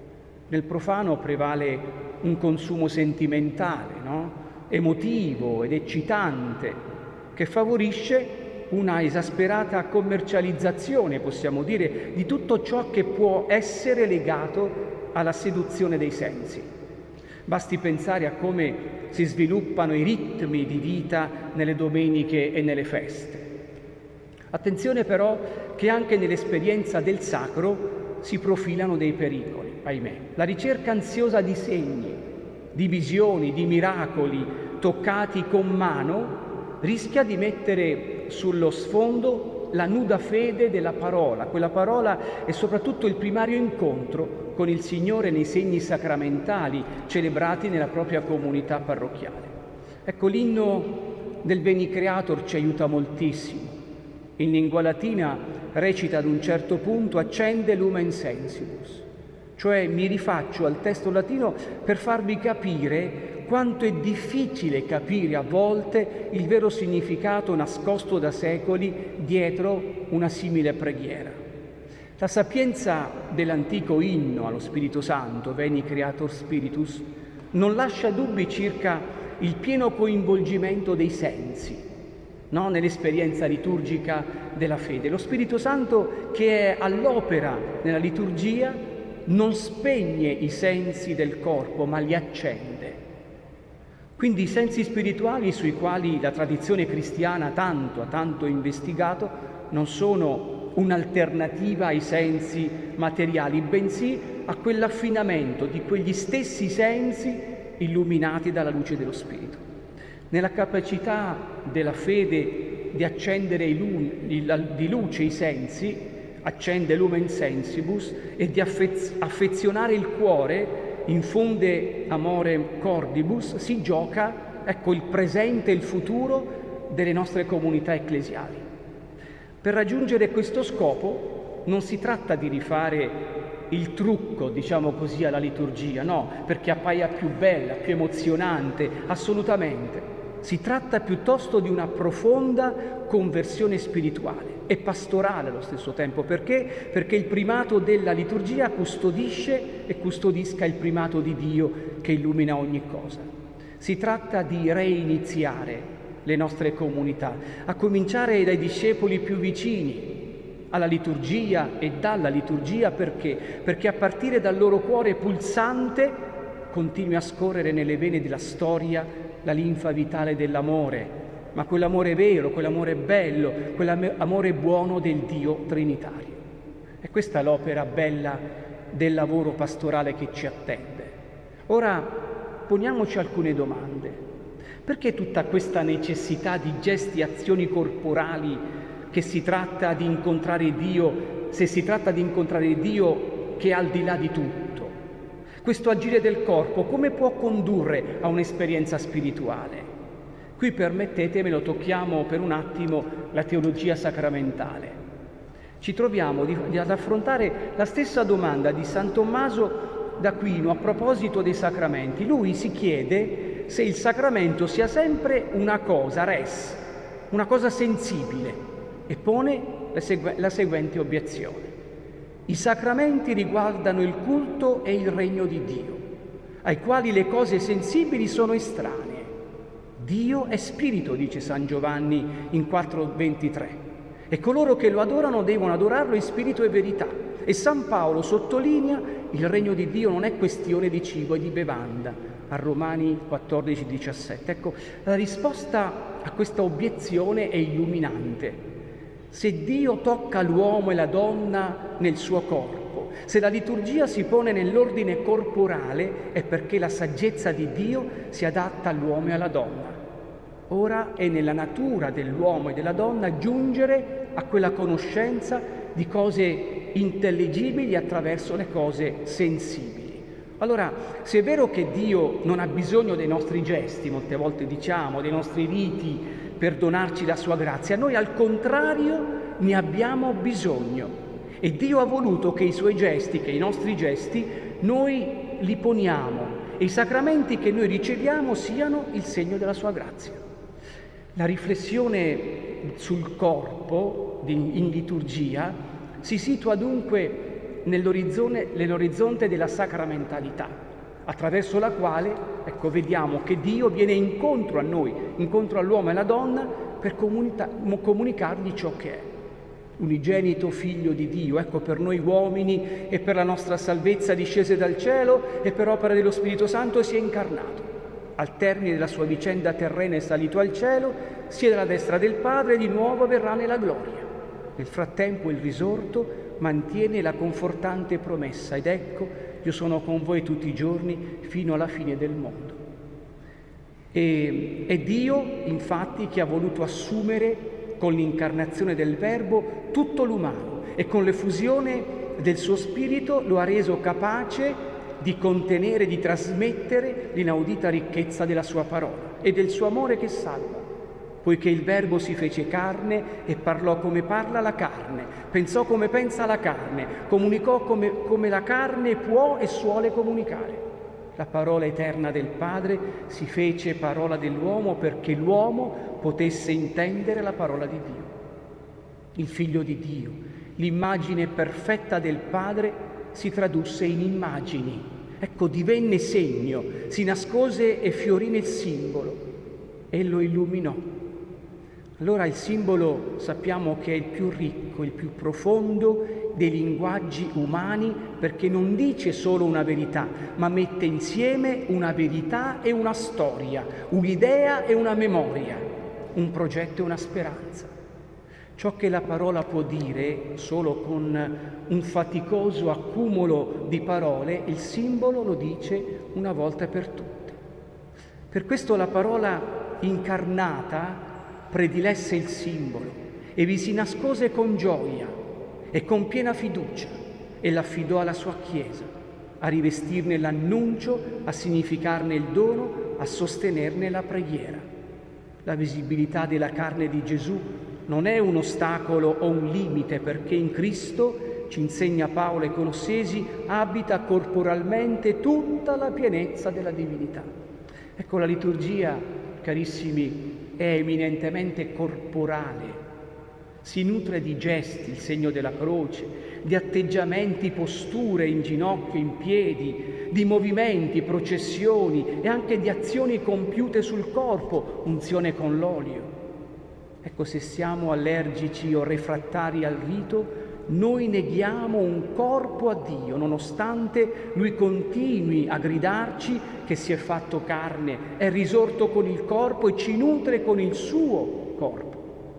Nel profano prevale un consumo sentimentale, no? Emotivo ed eccitante, che favorisce una esasperata commercializzazione, possiamo dire, di tutto ciò che può essere legato alla seduzione dei sensi. Basti pensare a come si sviluppano i ritmi di vita nelle domeniche e nelle feste. Attenzione però che anche nell'esperienza del sacro si profilano dei pericoli, ahimè. La ricerca ansiosa di segni, di visioni, di miracoli toccati con mano rischia di mettere sullo sfondo la nuda fede della parola. Quella parola è soprattutto il primario incontro con il Signore nei segni sacramentali celebrati nella propria comunità parrocchiale. Ecco, l'inno del Veni Creator ci aiuta moltissimo. In lingua latina recita ad un certo punto accende lumen sensibus, cioè mi rifaccio al testo latino per farvi capire quanto è difficile capire a volte il vero significato nascosto da secoli dietro una simile preghiera. La sapienza dell'antico inno allo Spirito Santo, Veni Creator Spiritus, non lascia dubbi circa il pieno coinvolgimento dei sensi, no? Nell'esperienza liturgica della fede. Lo Spirito Santo, che è all'opera nella liturgia, non spegne i sensi del corpo, ma li accende. Quindi i sensi spirituali sui quali la tradizione cristiana tanto ha tanto investigato non sono un'alternativa ai sensi materiali, bensì a quell'affinamento di quegli stessi sensi illuminati dalla luce dello Spirito. Nella capacità della fede di accendere di luce i sensi, accende lumen sensibus, e di affez- affezionare il cuore, infonde amore cordibus, si gioca, ecco, il presente e il futuro delle nostre comunità ecclesiali. Per raggiungere questo scopo non si tratta di rifare il trucco, diciamo così, alla liturgia, no, perché appaia più bella, più emozionante, assolutamente. Si tratta piuttosto di una profonda conversione spirituale e pastorale allo stesso tempo. Perché? Perché il primato della liturgia custodisce e custodisca il primato di Dio che illumina ogni cosa. Si tratta di reiniziare le nostre comunità, a cominciare dai discepoli più vicini alla liturgia e dalla liturgia. Perché? Perché a partire dal loro cuore pulsante continui a scorrere nelle vene della storia la linfa vitale dell'amore, ma quell'amore vero, quell'amore bello, quell'amore buono del Dio trinitario. E questa è l'opera bella del lavoro pastorale che ci attende. Ora poniamoci alcune domande. Perché tutta questa necessità di gesti e azioni corporali che si tratta di incontrare Dio, se si tratta di incontrare Dio che è al di là di tutto? Questo agire del corpo come può condurre a un'esperienza spirituale? Qui permettetemelo, tocchiamo per un attimo la teologia sacramentale. Ci troviamo di, di, ad affrontare la stessa domanda di San Tommaso d'Aquino a proposito dei sacramenti. Lui si chiede se il sacramento sia sempre una cosa res, una cosa sensibile, e pone la, segu- la seguente obiezione. I sacramenti riguardano il culto e il regno di Dio, ai quali le cose sensibili sono estranee. Dio è spirito, dice San Giovanni in quattro ventitré, e coloro che lo adorano devono adorarlo in spirito e verità. E San Paolo sottolinea: il regno di Dio non è questione di cibo e di bevanda, a Romani quattordici diciassette. Ecco, la risposta a questa obiezione è illuminante. Se Dio tocca l'uomo e la donna nel suo corpo, se la liturgia si pone nell'ordine corporale, è perché la saggezza di Dio si adatta all'uomo e alla donna. Ora è nella natura dell'uomo e della donna giungere a quella conoscenza di cose intelligibili attraverso le cose sensibili. Allora, se è vero che Dio non ha bisogno dei nostri gesti, molte volte diciamo, dei nostri riti per donarci la sua grazia, noi al contrario ne abbiamo bisogno. E Dio ha voluto che i suoi gesti, che i nostri gesti, noi li poniamo e i sacramenti che noi riceviamo siano il segno della sua grazia. La riflessione sul corpo in liturgia si situa dunque nell'orizzonte, nell'orizzonte della sacramentalità, attraverso la quale, ecco, vediamo che Dio viene incontro a noi, incontro all'uomo e alla donna, per comunica- comunicargli ciò che è. Unigenito figlio di Dio, ecco, per noi uomini e per la nostra salvezza discese dal cielo e per opera dello Spirito Santo si è incarnato. Al termine della sua vicenda terrena è salito al cielo, siede alla destra del Padre e di nuovo verrà nella gloria. Nel frattempo il risorto mantiene la confortante promessa: ed ecco, io sono con voi tutti i giorni fino alla fine del mondo. E, è Dio, infatti, che ha voluto assumere con l'incarnazione del Verbo tutto l'umano e con l'effusione del suo Spirito lo ha reso capace di contenere, di trasmettere l'inaudita ricchezza della sua parola e del suo amore che salva. Poiché il Verbo si fece carne e parlò come parla la carne, pensò come pensa la carne, comunicò come, come la carne può e suole comunicare. La parola eterna del Padre si fece parola dell'uomo perché l'uomo potesse intendere la parola di Dio. Il Figlio di Dio, l'immagine perfetta del Padre, si tradusse in immagini. Ecco, divenne segno, si nascose e fiorì nel simbolo e lo illuminò. Allora il simbolo sappiamo che è il più ricco, il più profondo dei linguaggi umani, perché non dice solo una verità, ma mette insieme una verità e una storia, un'idea e una memoria, un progetto e una speranza. Ciò che la parola può dire solo con un faticoso accumulo di parole, il simbolo lo dice una volta per tutte. Per questo la parola incarnata predilesse il simbolo e vi si nascose con gioia e con piena fiducia e l'affidò alla sua Chiesa, a rivestirne l'annuncio, a significarne il dono, a sostenerne la preghiera. La visibilità della carne di Gesù non è un ostacolo o un limite, perché in Cristo, ci insegna Paolo ai Colossesi, abita corporalmente tutta la pienezza della divinità. Ecco, la liturgia, carissimi, è eminentemente corporale, si nutre di gesti, il segno della croce, di atteggiamenti, posture in ginocchio, in piedi, di movimenti, processioni e anche di azioni compiute sul corpo, unzione con l'olio. Ecco, se siamo allergici o refrattari al rito, noi neghiamo un corpo a Dio, nonostante Lui continui a gridarci che si è fatto carne, è risorto con il corpo e ci nutre con il suo corpo.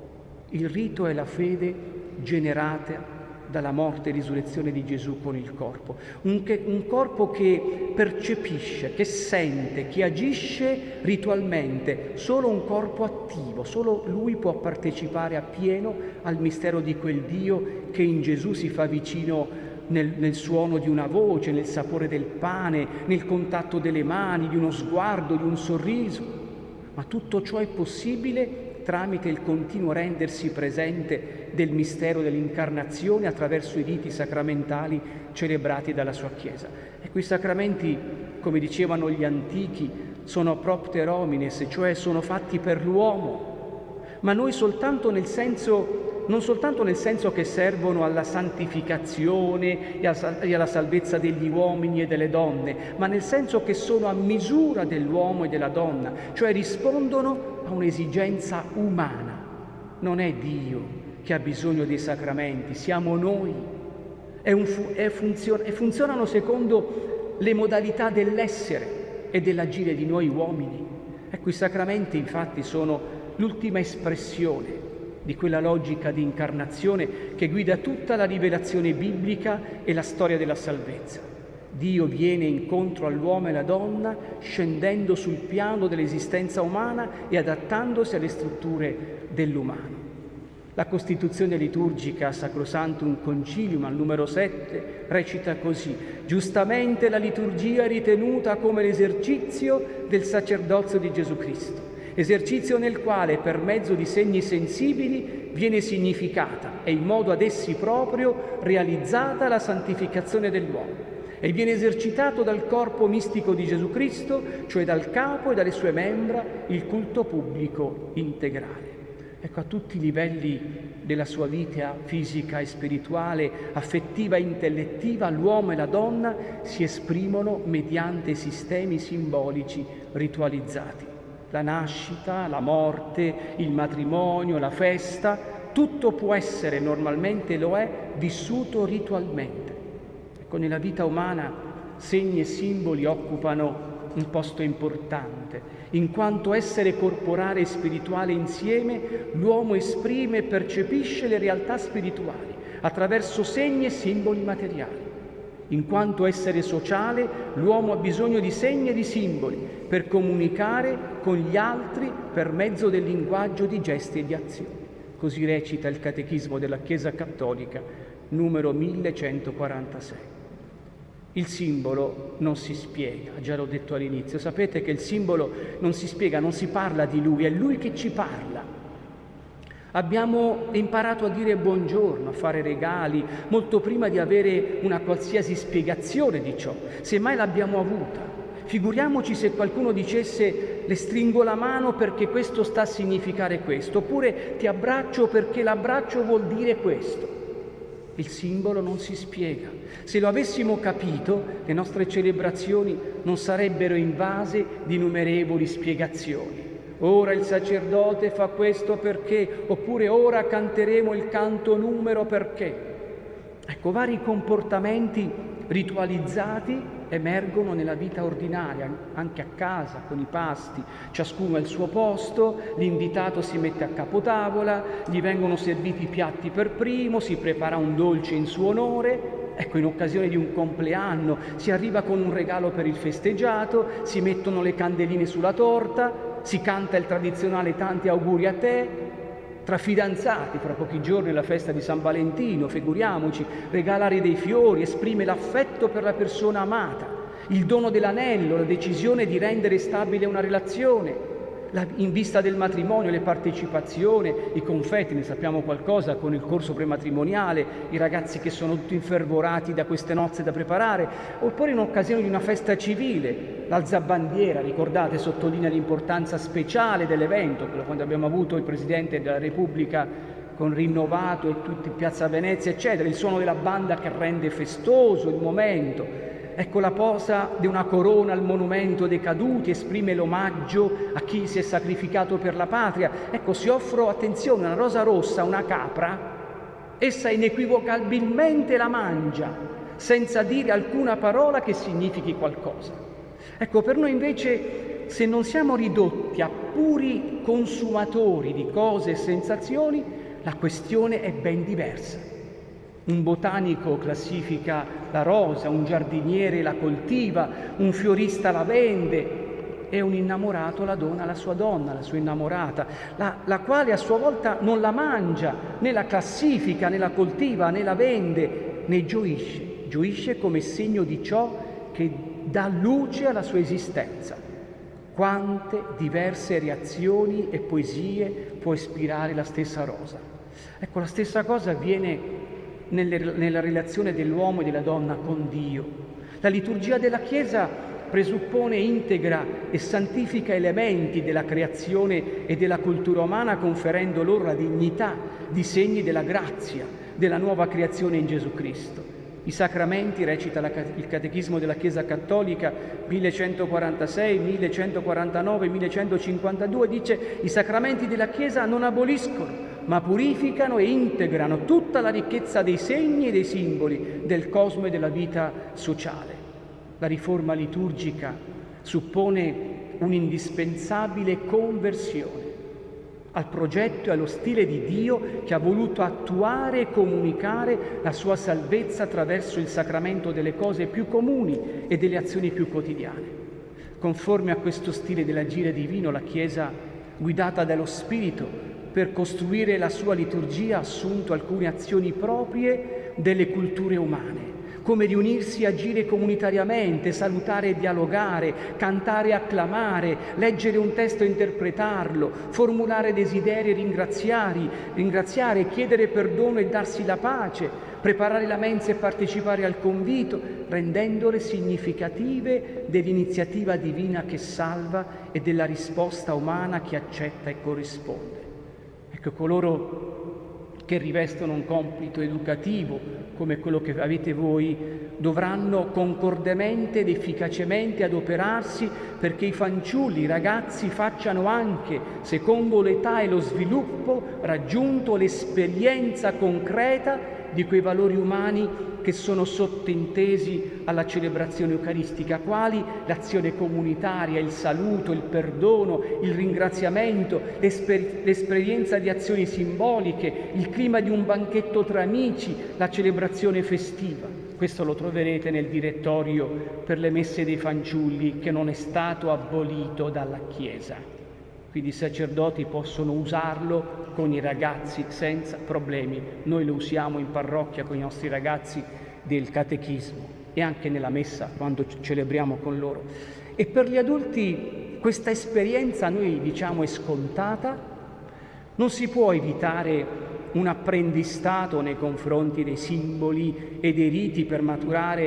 Il rito è la fede generata dalla morte e risurrezione di Gesù con il corpo. Un, che, un corpo che percepisce, che sente, che agisce ritualmente. Solo un corpo attivo, solo Lui può partecipare appieno al mistero di quel Dio che in Gesù si fa vicino nel, nel suono di una voce, nel sapore del pane, nel contatto delle mani, di uno sguardo, di un sorriso. Ma tutto ciò è possibile tramite il continuo rendersi presente del mistero dell'incarnazione attraverso i riti sacramentali celebrati dalla sua Chiesa. E quei sacramenti, come dicevano gli antichi, sono propter homines, cioè sono fatti per l'uomo, ma noi soltanto nel senso, non soltanto nel senso che servono alla santificazione e alla salvezza degli uomini e delle donne, ma nel senso che sono a misura dell'uomo e della donna, cioè rispondono a un'esigenza umana. Non è Dio che ha bisogno dei sacramenti, siamo noi. È un fu- è funzion- e funzionano secondo le modalità dell'essere e dell'agire di noi uomini. Ecco, i sacramenti infatti sono l'ultima espressione di quella logica di incarnazione che guida tutta la rivelazione biblica e la storia della salvezza. Dio viene incontro all'uomo e alla donna, scendendo sul piano dell'esistenza umana e adattandosi alle strutture dell'umano. La Costituzione liturgica Sacrosanctum Concilium al numero sette recita così: giustamente la liturgia è ritenuta come l'esercizio del sacerdozio di Gesù Cristo, esercizio nel quale per mezzo di segni sensibili viene significata e in modo ad essi proprio realizzata la santificazione dell'uomo e viene esercitato dal corpo mistico di Gesù Cristo, cioè dal capo e dalle sue membra, il culto pubblico integrale. Ecco, a tutti i livelli della sua vita fisica e spirituale, affettiva e intellettiva, l'uomo e la donna si esprimono mediante sistemi simbolici ritualizzati. La nascita, la morte, il matrimonio, la festa, tutto può essere, normalmente lo è, vissuto ritualmente. Ecco, nella vita umana segni e simboli occupano un posto importante. In quanto essere corporale e spirituale insieme, l'uomo esprime e percepisce le realtà spirituali attraverso segni e simboli materiali. In quanto essere sociale, l'uomo ha bisogno di segni e di simboli per comunicare con gli altri per mezzo del linguaggio di gesti e di azioni. Così recita il Catechismo della Chiesa Cattolica, numero millecentoquarantasei. Il simbolo non si spiega, già l'ho detto all'inizio. Sapete che il simbolo non si spiega, non si parla di lui, è lui che ci parla. Abbiamo imparato a dire buongiorno, a fare regali, molto prima di avere una qualsiasi spiegazione di ciò. Semmai l'abbiamo avuta. Figuriamoci se qualcuno dicesse le stringo la mano perché questo sta a significare questo, oppure ti abbraccio perché l'abbraccio vuol dire questo. Il simbolo non si spiega. Se lo avessimo capito, le nostre celebrazioni non sarebbero invase di innumerevoli spiegazioni. Ora il sacerdote fa questo perché, oppure ora canteremo il canto numero perché. Ecco, vari comportamenti ritualizzati emergono nella vita ordinaria, anche a casa, con i pasti. Ciascuno ha il suo posto, l'invitato si mette a capotavola, gli vengono serviti i piatti per primo, si prepara un dolce in suo onore. Ecco, in occasione di un compleanno si arriva con un regalo per il festeggiato, si mettono le candeline sulla torta, si canta il tradizionale tanti auguri a te. Tra fidanzati, fra pochi giorni la festa di San Valentino, figuriamoci, regalare dei fiori esprime l'affetto per la persona amata, il dono dell'anello, la decisione di rendere stabile una relazione, la, in vista del matrimonio, le partecipazioni, i confetti, ne sappiamo qualcosa con il corso prematrimoniale, i ragazzi che sono tutti infervorati da queste nozze da preparare, oppure in occasione di una festa civile, l'alzabandiera, ricordate, sottolinea l'importanza speciale dell'evento, quando abbiamo avuto il Presidente della Repubblica con rinnovato e tutti in Piazza Venezia, eccetera, il suono della banda che rende festoso il momento. Ecco, la posa di una corona al monumento dei caduti esprime l'omaggio a chi si è sacrificato per la patria. Ecco, si offro, attenzione, una rosa rossa, una capra, essa inequivocabilmente la mangia, senza dire alcuna parola che significhi qualcosa. Ecco, per noi invece, se non siamo ridotti a puri consumatori di cose e sensazioni, la questione è ben diversa. Un botanico classifica la rosa, un giardiniere la coltiva, un fiorista la vende e un innamorato la dona alla sua donna, alla sua innamorata, la, la quale a sua volta non la mangia, né la classifica, né la coltiva, né la vende, né gioisce. Gioisce come segno di ciò che dà luce alla sua esistenza. Quante diverse reazioni e poesie può ispirare la stessa rosa. Ecco, la stessa cosa avviene nelle, nella relazione dell'uomo e della donna con Dio. La liturgia della Chiesa presuppone, integra e santifica elementi della creazione e della cultura umana, conferendo loro la dignità di segni della grazia, della nuova creazione in Gesù Cristo. I sacramenti, recita la, il Catechismo della Chiesa Cattolica millecentoquarantasei, millecentoquarantanove, millecentocinquantadue, dice: i sacramenti della Chiesa non aboliscono, ma purificano e integrano tutta la ricchezza dei segni e dei simboli del cosmo e della vita sociale. La riforma liturgica suppone un'indispensabile conversione al progetto e allo stile di Dio che ha voluto attuare e comunicare la sua salvezza attraverso il sacramento delle cose più comuni e delle azioni più quotidiane. Conforme a questo stile dell'agire divino, la Chiesa, guidata dallo Spirito, per costruire la sua liturgia, ha assunto alcune azioni proprie delle culture umane, come riunirsi e agire comunitariamente, salutare e dialogare, cantare e acclamare, leggere un testo e interpretarlo, formulare desideri e ringraziare, ringraziare, chiedere perdono e darsi la pace, preparare la mensa e partecipare al convito, rendendole significative dell'iniziativa divina che salva e della risposta umana che accetta e corrisponde. Ecco, coloro che rivestono un compito educativo come quello che avete voi, dovranno concordemente ed efficacemente adoperarsi perché i fanciulli, i ragazzi facciano anche, secondo l'età e lo sviluppo raggiunto, l'esperienza concreta di quei valori umani che sono sottintesi alla celebrazione eucaristica, quali l'azione comunitaria, il saluto, il perdono, il ringraziamento, l'esper- l'esperienza di azioni simboliche, il clima di un banchetto tra amici, la celebrazione festiva. Questo lo troverete nel direttorio per le messe dei fanciulli, che non è stato abolito dalla Chiesa. Quindi i sacerdoti possono usarlo con i ragazzi senza problemi. Noi lo usiamo in parrocchia con i nostri ragazzi del catechismo e anche nella messa quando celebriamo con loro. E per gli adulti questa esperienza, noi diciamo, è scontata. Non si può evitare un apprendistato nei confronti dei simboli e dei riti per maturare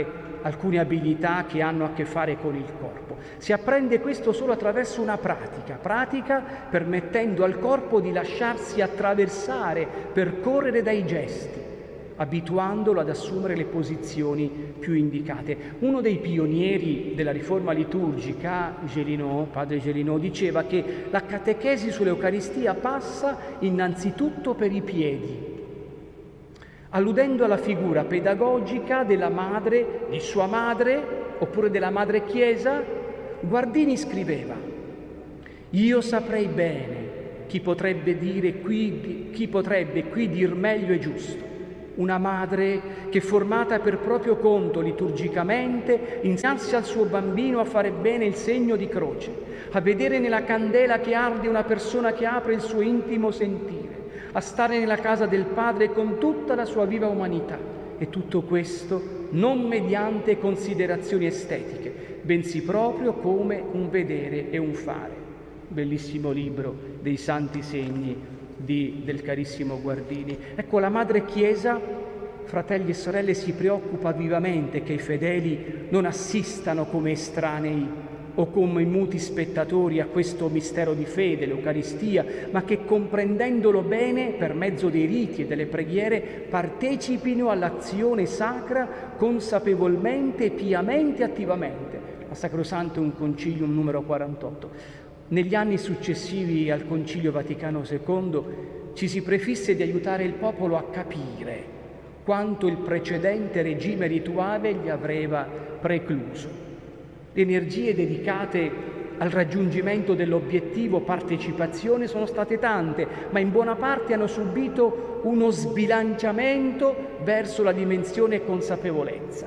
alcune abilità che hanno a che fare con il corpo. Si apprende questo solo attraverso una pratica, pratica permettendo al corpo di lasciarsi attraversare, percorrere dai gesti, abituandolo ad assumere le posizioni più indicate. Uno dei pionieri della riforma liturgica, Gélineau, padre Gélineau, diceva che la catechesi sull'Eucaristia passa innanzitutto per i piedi, alludendo alla figura pedagogica della madre, di sua madre, oppure della madre Chiesa. Guardini scriveva: «Io saprei bene chi potrebbe dire qui, chi potrebbe qui dir meglio e giusto. Una madre che, formata per proprio conto liturgicamente, insegnasse al suo bambino a fare bene il segno di croce, a vedere nella candela che arde una persona che apre il suo intimo sentire, a stare nella casa del Padre con tutta la sua viva umanità, e tutto questo non mediante considerazioni estetiche, bensì proprio come un vedere e un fare». Bellissimo libro dei Santi Segni di, del carissimo Guardini. Ecco, la Madre Chiesa, fratelli e sorelle, si preoccupa vivamente che i fedeli non assistano come estranei o come muti spettatori a questo mistero di fede, l'Eucaristia, ma che, comprendendolo bene per mezzo dei riti e delle preghiere, partecipino all'azione sacra consapevolmente, piamente e attivamente. A Sacrosanctum Concilium numero quarantotto. Negli anni successivi al Concilio Vaticano secondo ci si prefisse di aiutare il popolo a capire quanto il precedente regime rituale gli aveva precluso. Le energie dedicate al raggiungimento dell'obiettivo partecipazione sono state tante, ma in buona parte hanno subito uno sbilanciamento verso la dimensione consapevolezza.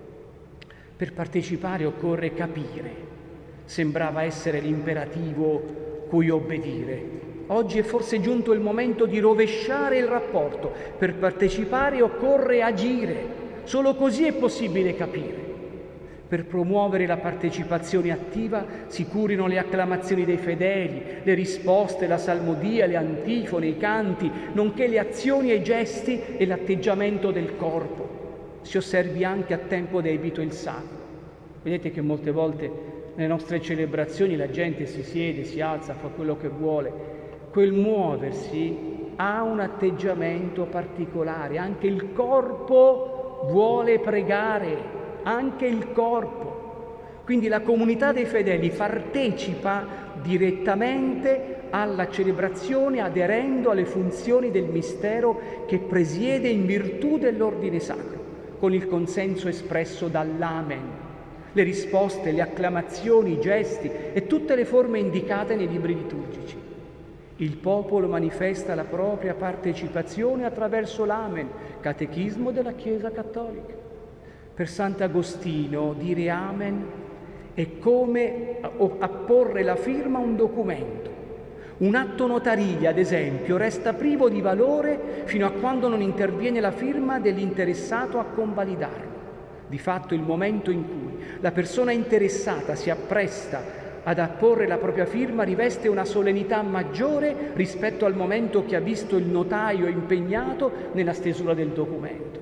Per partecipare occorre capire. Sembrava essere l'imperativo cui obbedire. Oggi è forse giunto il momento di rovesciare il rapporto. Per partecipare occorre agire. Solo così è possibile capire. Per promuovere la partecipazione attiva si curino le acclamazioni dei fedeli, le risposte, la salmodia, le antifone, i canti, nonché le azioni e i gesti e l'atteggiamento del corpo. Si osservi anche a tempo debito il sacro. Vedete che molte volte nelle nostre celebrazioni la gente si siede, si alza, fa quello che vuole. Quel muoversi ha un atteggiamento particolare. Anche il corpo vuole pregare, anche il corpo. Quindi la comunità dei fedeli partecipa direttamente alla celebrazione, aderendo alle funzioni del mistero che presiede in virtù dell'ordine sacro, con il consenso espresso dall'Amen. Le risposte, le acclamazioni, i gesti e tutte le forme indicate nei libri liturgici. Il popolo manifesta la propria partecipazione attraverso l'Amen, catechismo della Chiesa Cattolica. Per Sant'Agostino dire Amen è come apporre la firma a un documento. Un atto notarile, ad esempio, resta privo di valore fino a quando non interviene la firma dell'interessato a convalidarlo. Di fatto, il momento in cui la persona interessata si appresta ad apporre la propria firma riveste una solennità maggiore rispetto al momento che ha visto il notaio impegnato nella stesura del documento.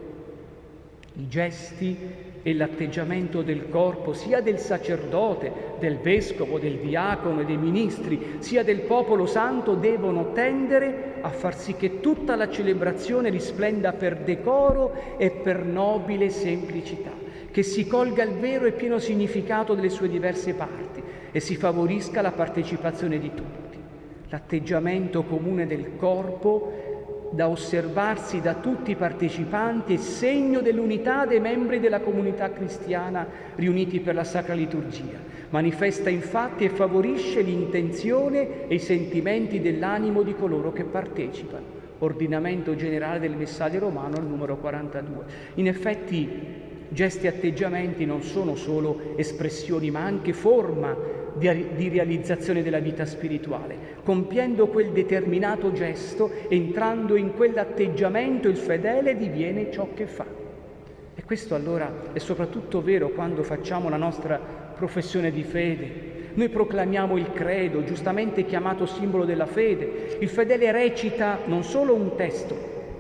I gesti e l'atteggiamento del corpo, sia del sacerdote, del vescovo, del diacono e dei ministri, sia del popolo santo, devono tendere a far sì che tutta la celebrazione risplenda per decoro e per nobile semplicità, che si colga il vero e pieno significato delle sue diverse parti e si favorisca la partecipazione di tutti. L'atteggiamento comune del corpo da osservarsi da tutti i partecipanti è segno dell'unità dei membri della comunità cristiana riuniti per la Sacra Liturgia. Manifesta infatti e favorisce l'intenzione e i sentimenti dell'animo di coloro che partecipano. Ordinamento generale del Messaggio Romano, il numero quarantadue. In effetti, gesti e atteggiamenti non sono solo espressioni, ma anche forma di, di realizzazione della vita spirituale. Compiendo quel determinato gesto, entrando in quell'atteggiamento, il fedele diviene ciò che fa. E questo allora è soprattutto vero quando facciamo la nostra professione di fede. Noi proclamiamo il credo, giustamente chiamato simbolo della fede. Il fedele recita non solo un testo,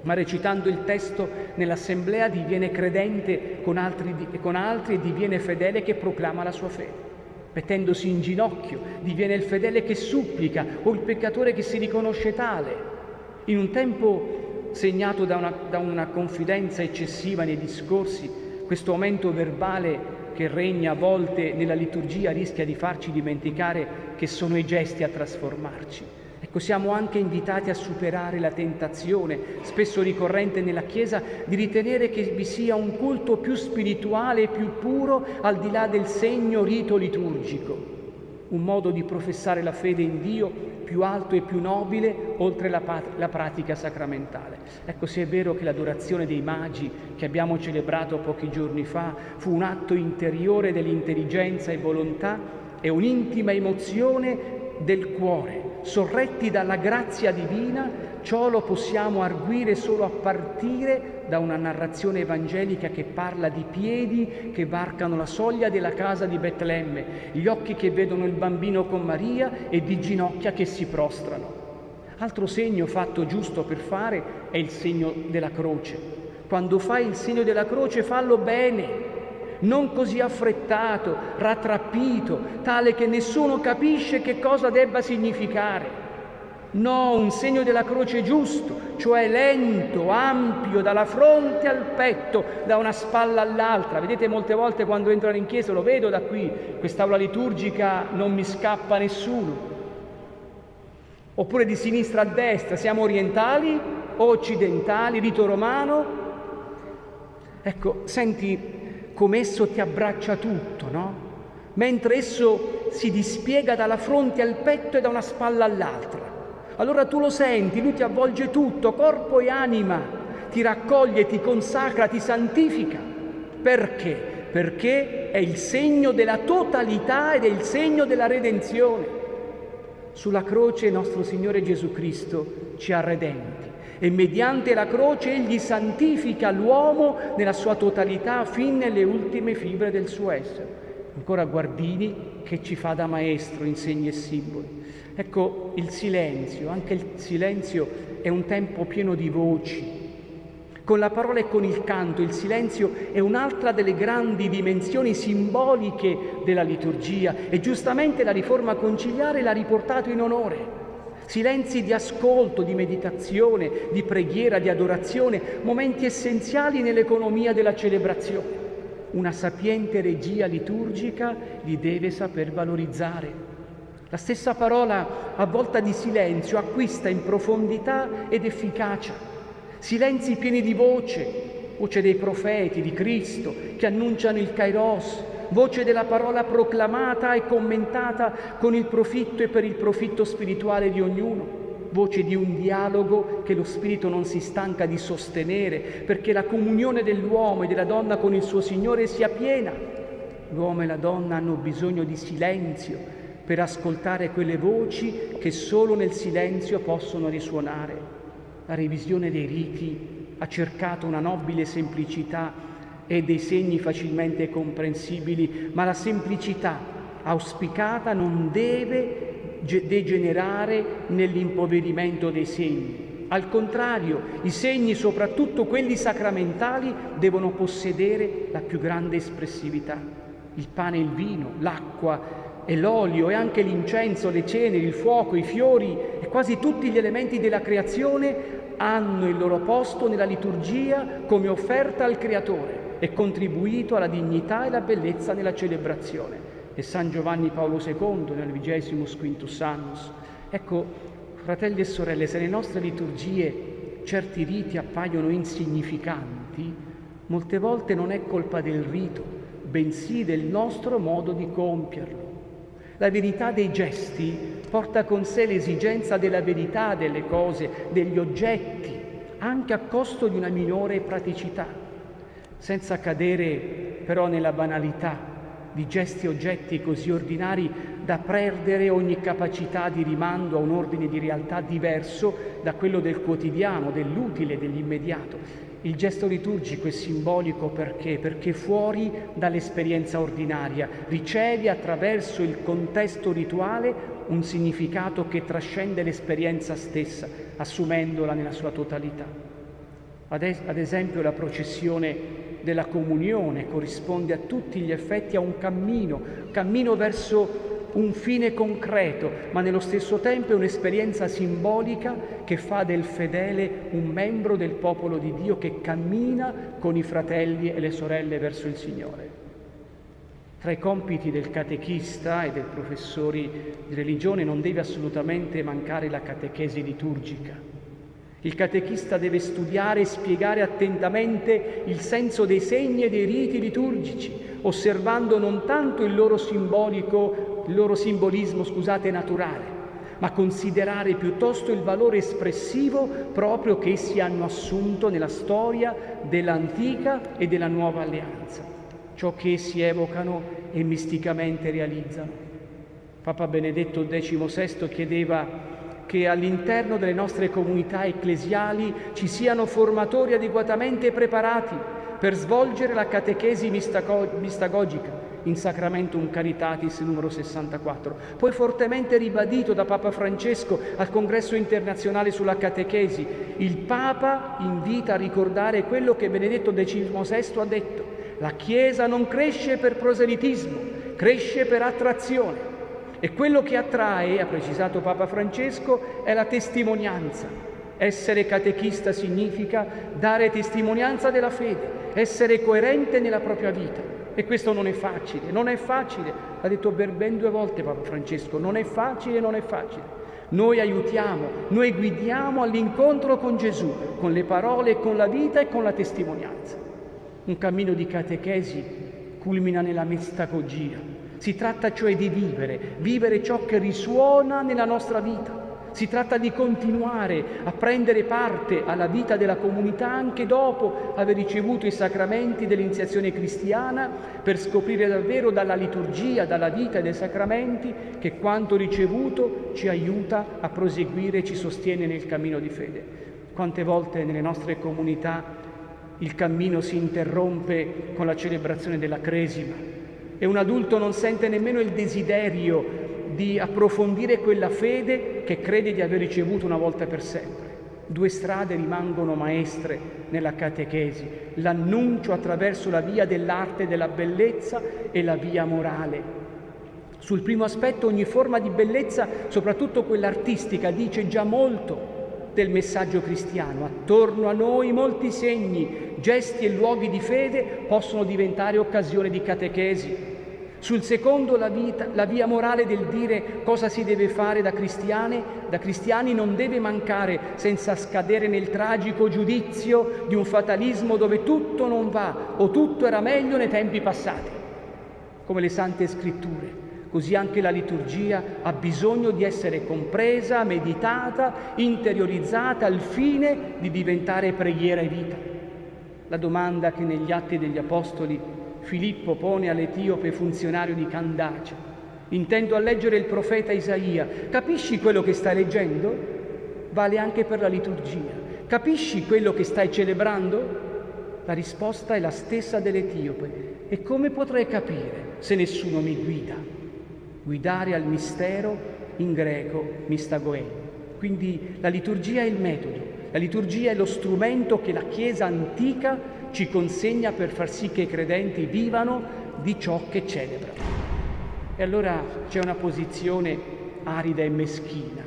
ma recitando il testo nell'assemblea diviene credente con altri, con altri e diviene fedele che proclama la sua fede. Mettendosi in ginocchio diviene il fedele che supplica o il peccatore che si riconosce tale. In un tempo segnato da una, da una confidenza eccessiva nei discorsi, questo aumento verbale che regna a volte nella liturgia rischia di farci dimenticare che sono i gesti a trasformarci. Ecco, siamo anche invitati a superare la tentazione, spesso ricorrente nella Chiesa, di ritenere che vi sia un culto più spirituale e più puro al di là del segno rito liturgico, un modo di professare la fede in Dio più alto e più nobile oltre la, pat- la pratica sacramentale. Ecco, se è vero che l'adorazione dei magi che abbiamo celebrato pochi giorni fa fu un atto interiore dell'intelligenza e volontà, è un'intima emozione del cuore, sorretti dalla grazia divina, ciò lo possiamo arguire solo a partire da una narrazione evangelica che parla di piedi che varcano la soglia della casa di Betlemme, gli occhi che vedono il bambino con Maria e di ginocchia che si prostrano. Altro segno fatto giusto per fare è il segno della croce. Quando fai il segno della croce fallo bene, non così affrettato, rattrappito, tale che nessuno capisce che cosa debba significare. No, un segno della croce giusto, cioè lento, ampio, dalla fronte al petto, da una spalla all'altra. Vedete, molte volte quando entrano in chiesa, lo vedo da qui, quest'aula liturgica non mi scappa nessuno. Oppure di sinistra a destra, siamo orientali o occidentali, rito romano. Ecco, senti come esso ti abbraccia tutto, no? Mentre esso si dispiega dalla fronte al petto e da una spalla all'altra. Allora tu lo senti, lui ti avvolge tutto, corpo e anima, ti raccoglie, ti consacra, ti santifica. Perché? Perché è il segno della totalità ed è il segno della redenzione. Sulla croce nostro Signore Gesù Cristo ci ha redenti e mediante la croce Egli santifica l'uomo nella sua totalità fin nelle ultime fibre del suo essere. Ancora Guardini che ci fa da maestro in segni e simboli. Ecco, il silenzio, anche il silenzio è un tempo pieno di voci. Con la parola e con il canto il silenzio è un'altra delle grandi dimensioni simboliche della liturgia e giustamente la Riforma Conciliare l'ha riportato in onore. Silenzi di ascolto, di meditazione, di preghiera, di adorazione, momenti essenziali nell'economia della celebrazione. Una sapiente regia liturgica li deve saper valorizzare. La stessa parola, a volta di silenzio, acquista in profondità ed efficacia. Silenzi pieni di voce, voce dei profeti, di Cristo, che annunciano il Kairos, voce della parola proclamata e commentata con il profitto e per il profitto spirituale di ognuno, voce di un dialogo che lo Spirito non si stanca di sostenere, perché la comunione dell'uomo e della donna con il suo Signore sia piena. L'uomo e la donna hanno bisogno di silenzio per ascoltare quelle voci che solo nel silenzio possono risuonare. La revisione dei riti ha cercato una nobile semplicità e dei segni facilmente comprensibili, ma la semplicità auspicata non deve degenerare nell'impoverimento dei segni. Al contrario, i segni, soprattutto quelli sacramentali, devono possedere la più grande espressività. Il pane e il vino, l'acqua e l'olio e anche l'incenso, le ceneri, il fuoco, i fiori e quasi tutti gli elementi della creazione hanno il loro posto nella liturgia come offerta al Creatore e contribuito alla dignità e alla bellezza nella celebrazione. E San Giovanni Paolo secondo nel Vigesimus Quintus Annus. Ecco, fratelli e sorelle, se nelle nostre liturgie certi riti appaiono insignificanti, molte volte non è colpa del rito, bensì del nostro modo di compierlo. La verità dei gesti porta con sé l'esigenza della verità delle cose, degli oggetti, anche a costo di una minore praticità, senza cadere però nella banalità di gesti e oggetti così ordinari da perdere ogni capacità di rimando a un ordine di realtà diverso da quello del quotidiano, dell'utile, dell'immediato. Il gesto liturgico è simbolico perché? Perché fuori dall'esperienza ordinaria riceve attraverso il contesto rituale un significato che trascende l'esperienza stessa, assumendola nella sua totalità. Ad, es- ad esempio la processione della comunione corrisponde a tutti gli effetti a un cammino, cammino verso un fine concreto, ma nello stesso tempo è un'esperienza simbolica che fa del fedele un membro del popolo di Dio che cammina con i fratelli e le sorelle verso il Signore. Tra i compiti del catechista e del professore di religione non deve assolutamente mancare la catechesi liturgica. Il catechista deve studiare e spiegare attentamente il senso dei segni e dei riti liturgici, osservando non tanto il loro simbolico, il loro simbolismo, scusate, naturale, ma considerare piuttosto il valore espressivo proprio che essi hanno assunto nella storia dell'antica e della nuova alleanza, ciò che essi evocano e misticamente realizzano. Papa Benedetto diciannovesimo chiedeva che all'interno delle nostre comunità ecclesiali ci siano formatori adeguatamente preparati per svolgere la catechesi mistagogica in Sacramentum Caritatis numero sessantaquattro, poi fortemente ribadito da Papa Francesco al Congresso internazionale sulla catechesi. Il Papa invita a ricordare quello che Benedetto diciannovesimo ha detto: la Chiesa non cresce per proselitismo, cresce per attrazione. E quello che attrae, ha precisato Papa Francesco, è la testimonianza. Essere catechista significa dare testimonianza della fede, essere coerente nella propria vita. E questo non è facile, non è facile, l'ha detto per ben due volte Papa Francesco, non è facile, non è facile. Noi aiutiamo, noi guidiamo all'incontro con Gesù, con le parole, con la vita e con la testimonianza. Un cammino di catechesi culmina nella mistagogia. Si tratta cioè di vivere, vivere ciò che risuona nella nostra vita. Si tratta di continuare a prendere parte alla vita della comunità anche dopo aver ricevuto i sacramenti dell'iniziazione cristiana, per scoprire davvero dalla liturgia, dalla vita e dai sacramenti che quanto ricevuto ci aiuta a proseguire e ci sostiene nel cammino di fede. Quante volte nelle nostre comunità il cammino si interrompe con la celebrazione della Cresima e un adulto non sente nemmeno il desiderio di approfondire quella fede che crede di aver ricevuto una volta per sempre. Due strade rimangono maestre nella catechesi: l'annuncio attraverso la via dell'arte e della bellezza e la via morale. Sul primo aspetto ogni forma di bellezza, soprattutto quella artistica, dice già molto del messaggio cristiano. Attorno a noi molti segni, gesti e luoghi di fede possono diventare occasione di catechesi. Sul secondo, la, vita, la via morale del dire cosa si deve fare da cristiani, da cristiani non deve mancare, senza scadere nel tragico giudizio di un fatalismo dove tutto non va o tutto era meglio nei tempi passati. Come le Sante Scritture, così anche la liturgia ha bisogno di essere compresa, meditata, interiorizzata al fine di diventare preghiera e vita. La domanda che negli Atti degli Apostoli Filippo pone all'etiope funzionario di Candace: intendo a leggere il profeta Isaia, capisci quello che stai leggendo? Vale anche per la liturgia. Capisci quello che stai celebrando? La risposta è la stessa dell'etiope. E come potrei capire se nessuno mi guida? Guidare al mistero, in greco mistagoen. Quindi la liturgia è il metodo, la liturgia è lo strumento che la Chiesa antica ci consegna per far sì che i credenti vivano di ciò che celebrano. E allora c'è una posizione arida e meschina.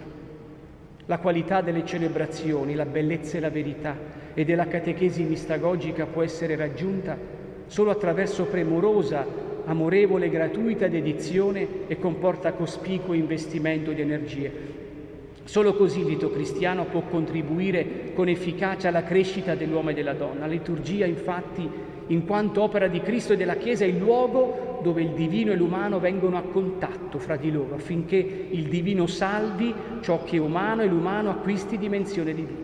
La qualità delle celebrazioni, la bellezza e la verità e della catechesi mistagogica può essere raggiunta solo attraverso premurosa, amorevole, gratuita dedizione e comporta cospicuo investimento di energie. Solo così il rito cristiano può contribuire con efficacia alla crescita dell'uomo e della donna. La liturgia, infatti, in quanto opera di Cristo e della Chiesa, è il luogo dove il divino e l'umano vengono a contatto fra di loro, affinché il divino salvi ciò che è umano e l'umano acquisti dimensione divina.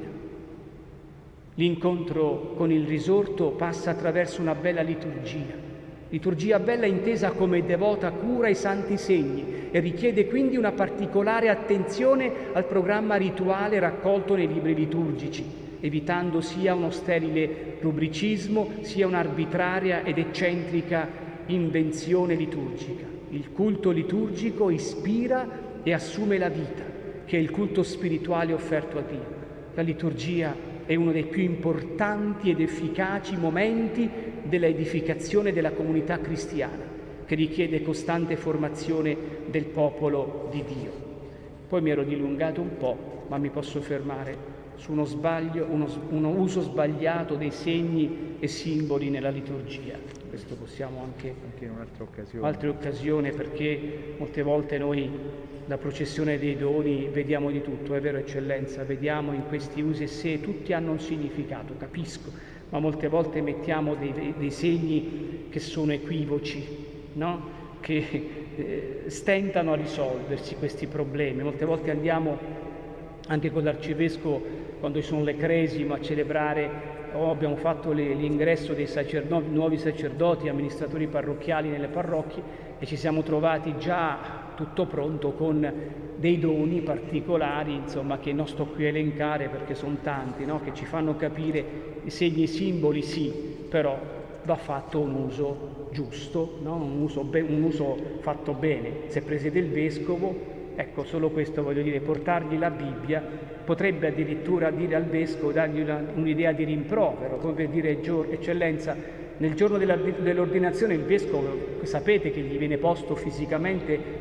L'incontro con il risorto passa attraverso una bella liturgia. Liturgia bella intesa come devota cura ai santi segni e richiede quindi una particolare attenzione al programma rituale raccolto nei libri liturgici, evitando sia uno sterile rubricismo sia un'arbitraria ed eccentrica invenzione liturgica. Il culto liturgico ispira e assume la vita, che è il culto spirituale offerto a Dio. La liturgia è uno dei più importanti ed efficaci momenti della edificazione della comunità cristiana, che richiede costante formazione del popolo di Dio. Poi mi ero dilungato un po', ma mi posso fermare su uno sbaglio, uno, uno uso sbagliato dei segni e simboli nella liturgia. Questo possiamo anche, anche in un'altra occasione. Altre occasioni, perché molte volte noi la processione dei doni vediamo di tutto, è vero Eccellenza, vediamo in questi usi e sé, tutti hanno un significato, capisco, ma molte volte mettiamo dei, dei segni che sono equivoci, no? Che eh, stentano a risolversi questi problemi. Molte volte andiamo anche con l'Arcivescovo, quando ci sono le cresime, a celebrare, o abbiamo fatto le, l'ingresso dei sacerdoti, nuovi sacerdoti, amministratori parrocchiali nelle parrocchie, e ci siamo trovati già tutto pronto con dei doni particolari, insomma, che non sto qui a elencare perché sono tanti, no? Che ci fanno capire i segni e simboli, sì, però va fatto un uso giusto, no? un, uso be- un uso fatto bene. Se presiede il Vescovo, ecco, solo questo voglio dire, portargli la Bibbia, potrebbe addirittura dire al Vescovo, dargli una, un'idea di rimprovero, come per dire, Eccellenza, nel giorno della, dell'ordinazione il Vescovo, sapete che gli viene posto fisicamente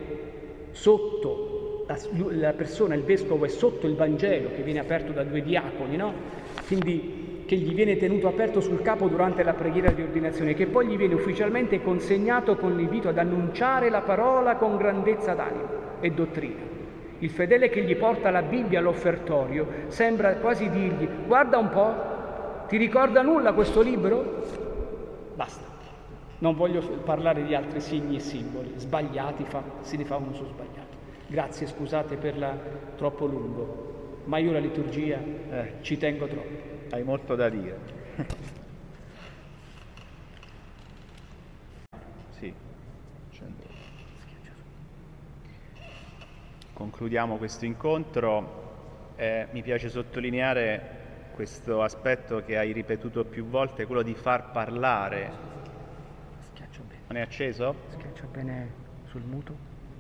sotto, la, la persona, il Vescovo è sotto il Vangelo, che viene aperto da due diaconi, no? Quindi che gli viene tenuto aperto sul capo durante la preghiera di ordinazione, che poi gli viene ufficialmente consegnato con l'invito ad annunciare la parola con grandezza d'animo e dottrina. Il fedele che gli porta la Bibbia all'offertorio sembra quasi dirgli: guarda un po', ti ricorda nulla questo libro? Basta, non voglio parlare di altri segni e simboli sbagliati, fa, si ne fa un uso sbagliato. Grazie, scusate per la troppo lungo, ma io la liturgia eh, ci tengo troppo. Hai molto da dire. Sì. Concludiamo questo incontro. Eh, mi piace sottolineare questo aspetto che hai ripetuto più volte, quello di far parlare. Schiaccio bene. Non è acceso? Schiaccio bene sul muto.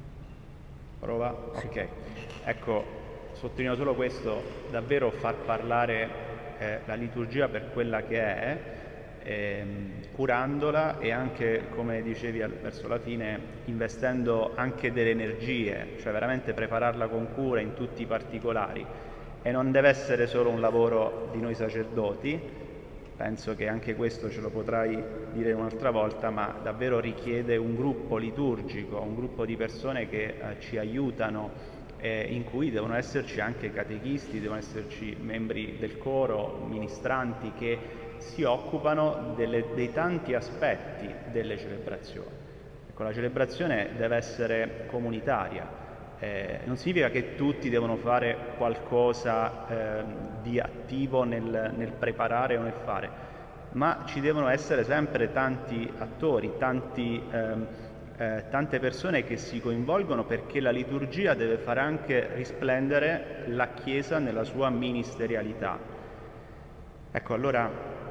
Prova? Sì. Ok. Ecco, sottolineo solo questo, davvero far parlare eh, la liturgia per quella che è, ehm, curandola e anche, come dicevi al, verso la fine, investendo anche delle energie, cioè veramente prepararla con cura in tutti i particolari. E non deve essere solo un lavoro di noi sacerdoti, penso che anche questo ce lo potrai dire un'altra volta, ma davvero richiede un gruppo liturgico, un gruppo di persone che eh, ci aiutano, eh, in cui devono esserci anche catechisti, devono esserci membri del coro, ministranti che si occupano delle, dei tanti aspetti delle celebrazioni. Ecco, la celebrazione deve essere comunitaria. Eh, non significa che tutti devono fare qualcosa eh, di attivo nel, nel preparare o nel fare, ma ci devono essere sempre tanti attori, tanti, ehm, eh, tante persone che si coinvolgono, perché la liturgia deve fare anche risplendere la Chiesa nella sua ministerialità. Ecco, allora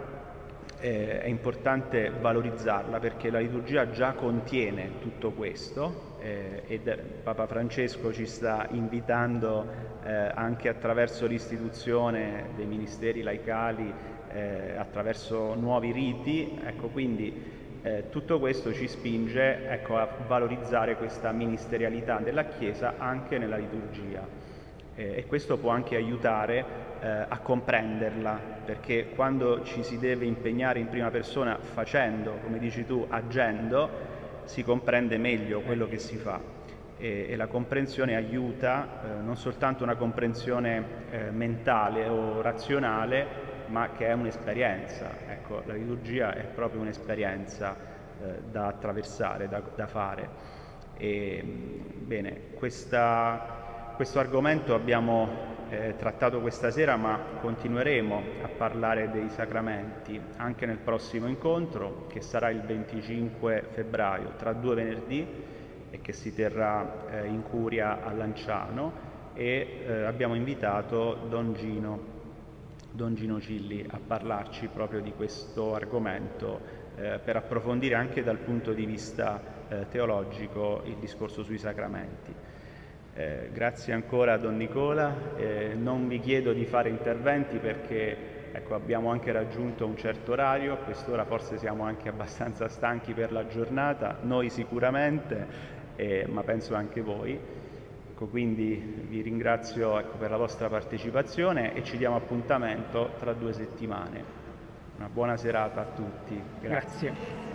eh, è importante valorizzarla, perché la liturgia già contiene tutto questo. Eh, ed Papa Francesco ci sta invitando eh, anche attraverso l'istituzione dei ministeri laicali, eh, attraverso nuovi riti, ecco, quindi eh, tutto questo ci spinge, ecco, a valorizzare questa ministerialità della Chiesa anche nella liturgia, eh, e questo può anche aiutare eh, a comprenderla, perché quando ci si deve impegnare in prima persona facendo, come dici tu, agendo, si comprende meglio quello che si fa, e, e la comprensione aiuta eh, non soltanto una comprensione eh, mentale o razionale, ma che è un'esperienza. Ecco, la liturgia è proprio un'esperienza eh, da attraversare, da, da fare. E, bene, questa, questo argomento abbiamo eh, trattato questa sera, ma continueremo a parlare dei sacramenti anche nel prossimo incontro, che sarà il venticinque febbraio, tra due venerdì, e che si terrà eh, in Curia a Lanciano, e eh, abbiamo invitato Don Gino, Don Gino Cilli a parlarci proprio di questo argomento, eh, per approfondire anche dal punto di vista eh, teologico il discorso sui sacramenti. Eh, grazie ancora a Don Nicola, eh, non vi chiedo di fare interventi perché ecco, abbiamo anche raggiunto un certo orario, a quest'ora forse siamo anche abbastanza stanchi per la giornata, noi sicuramente, eh, ma penso anche voi. Ecco, quindi vi ringrazio, ecco, per la vostra partecipazione e ci diamo appuntamento tra due settimane. Una buona serata a tutti. Grazie. Grazie.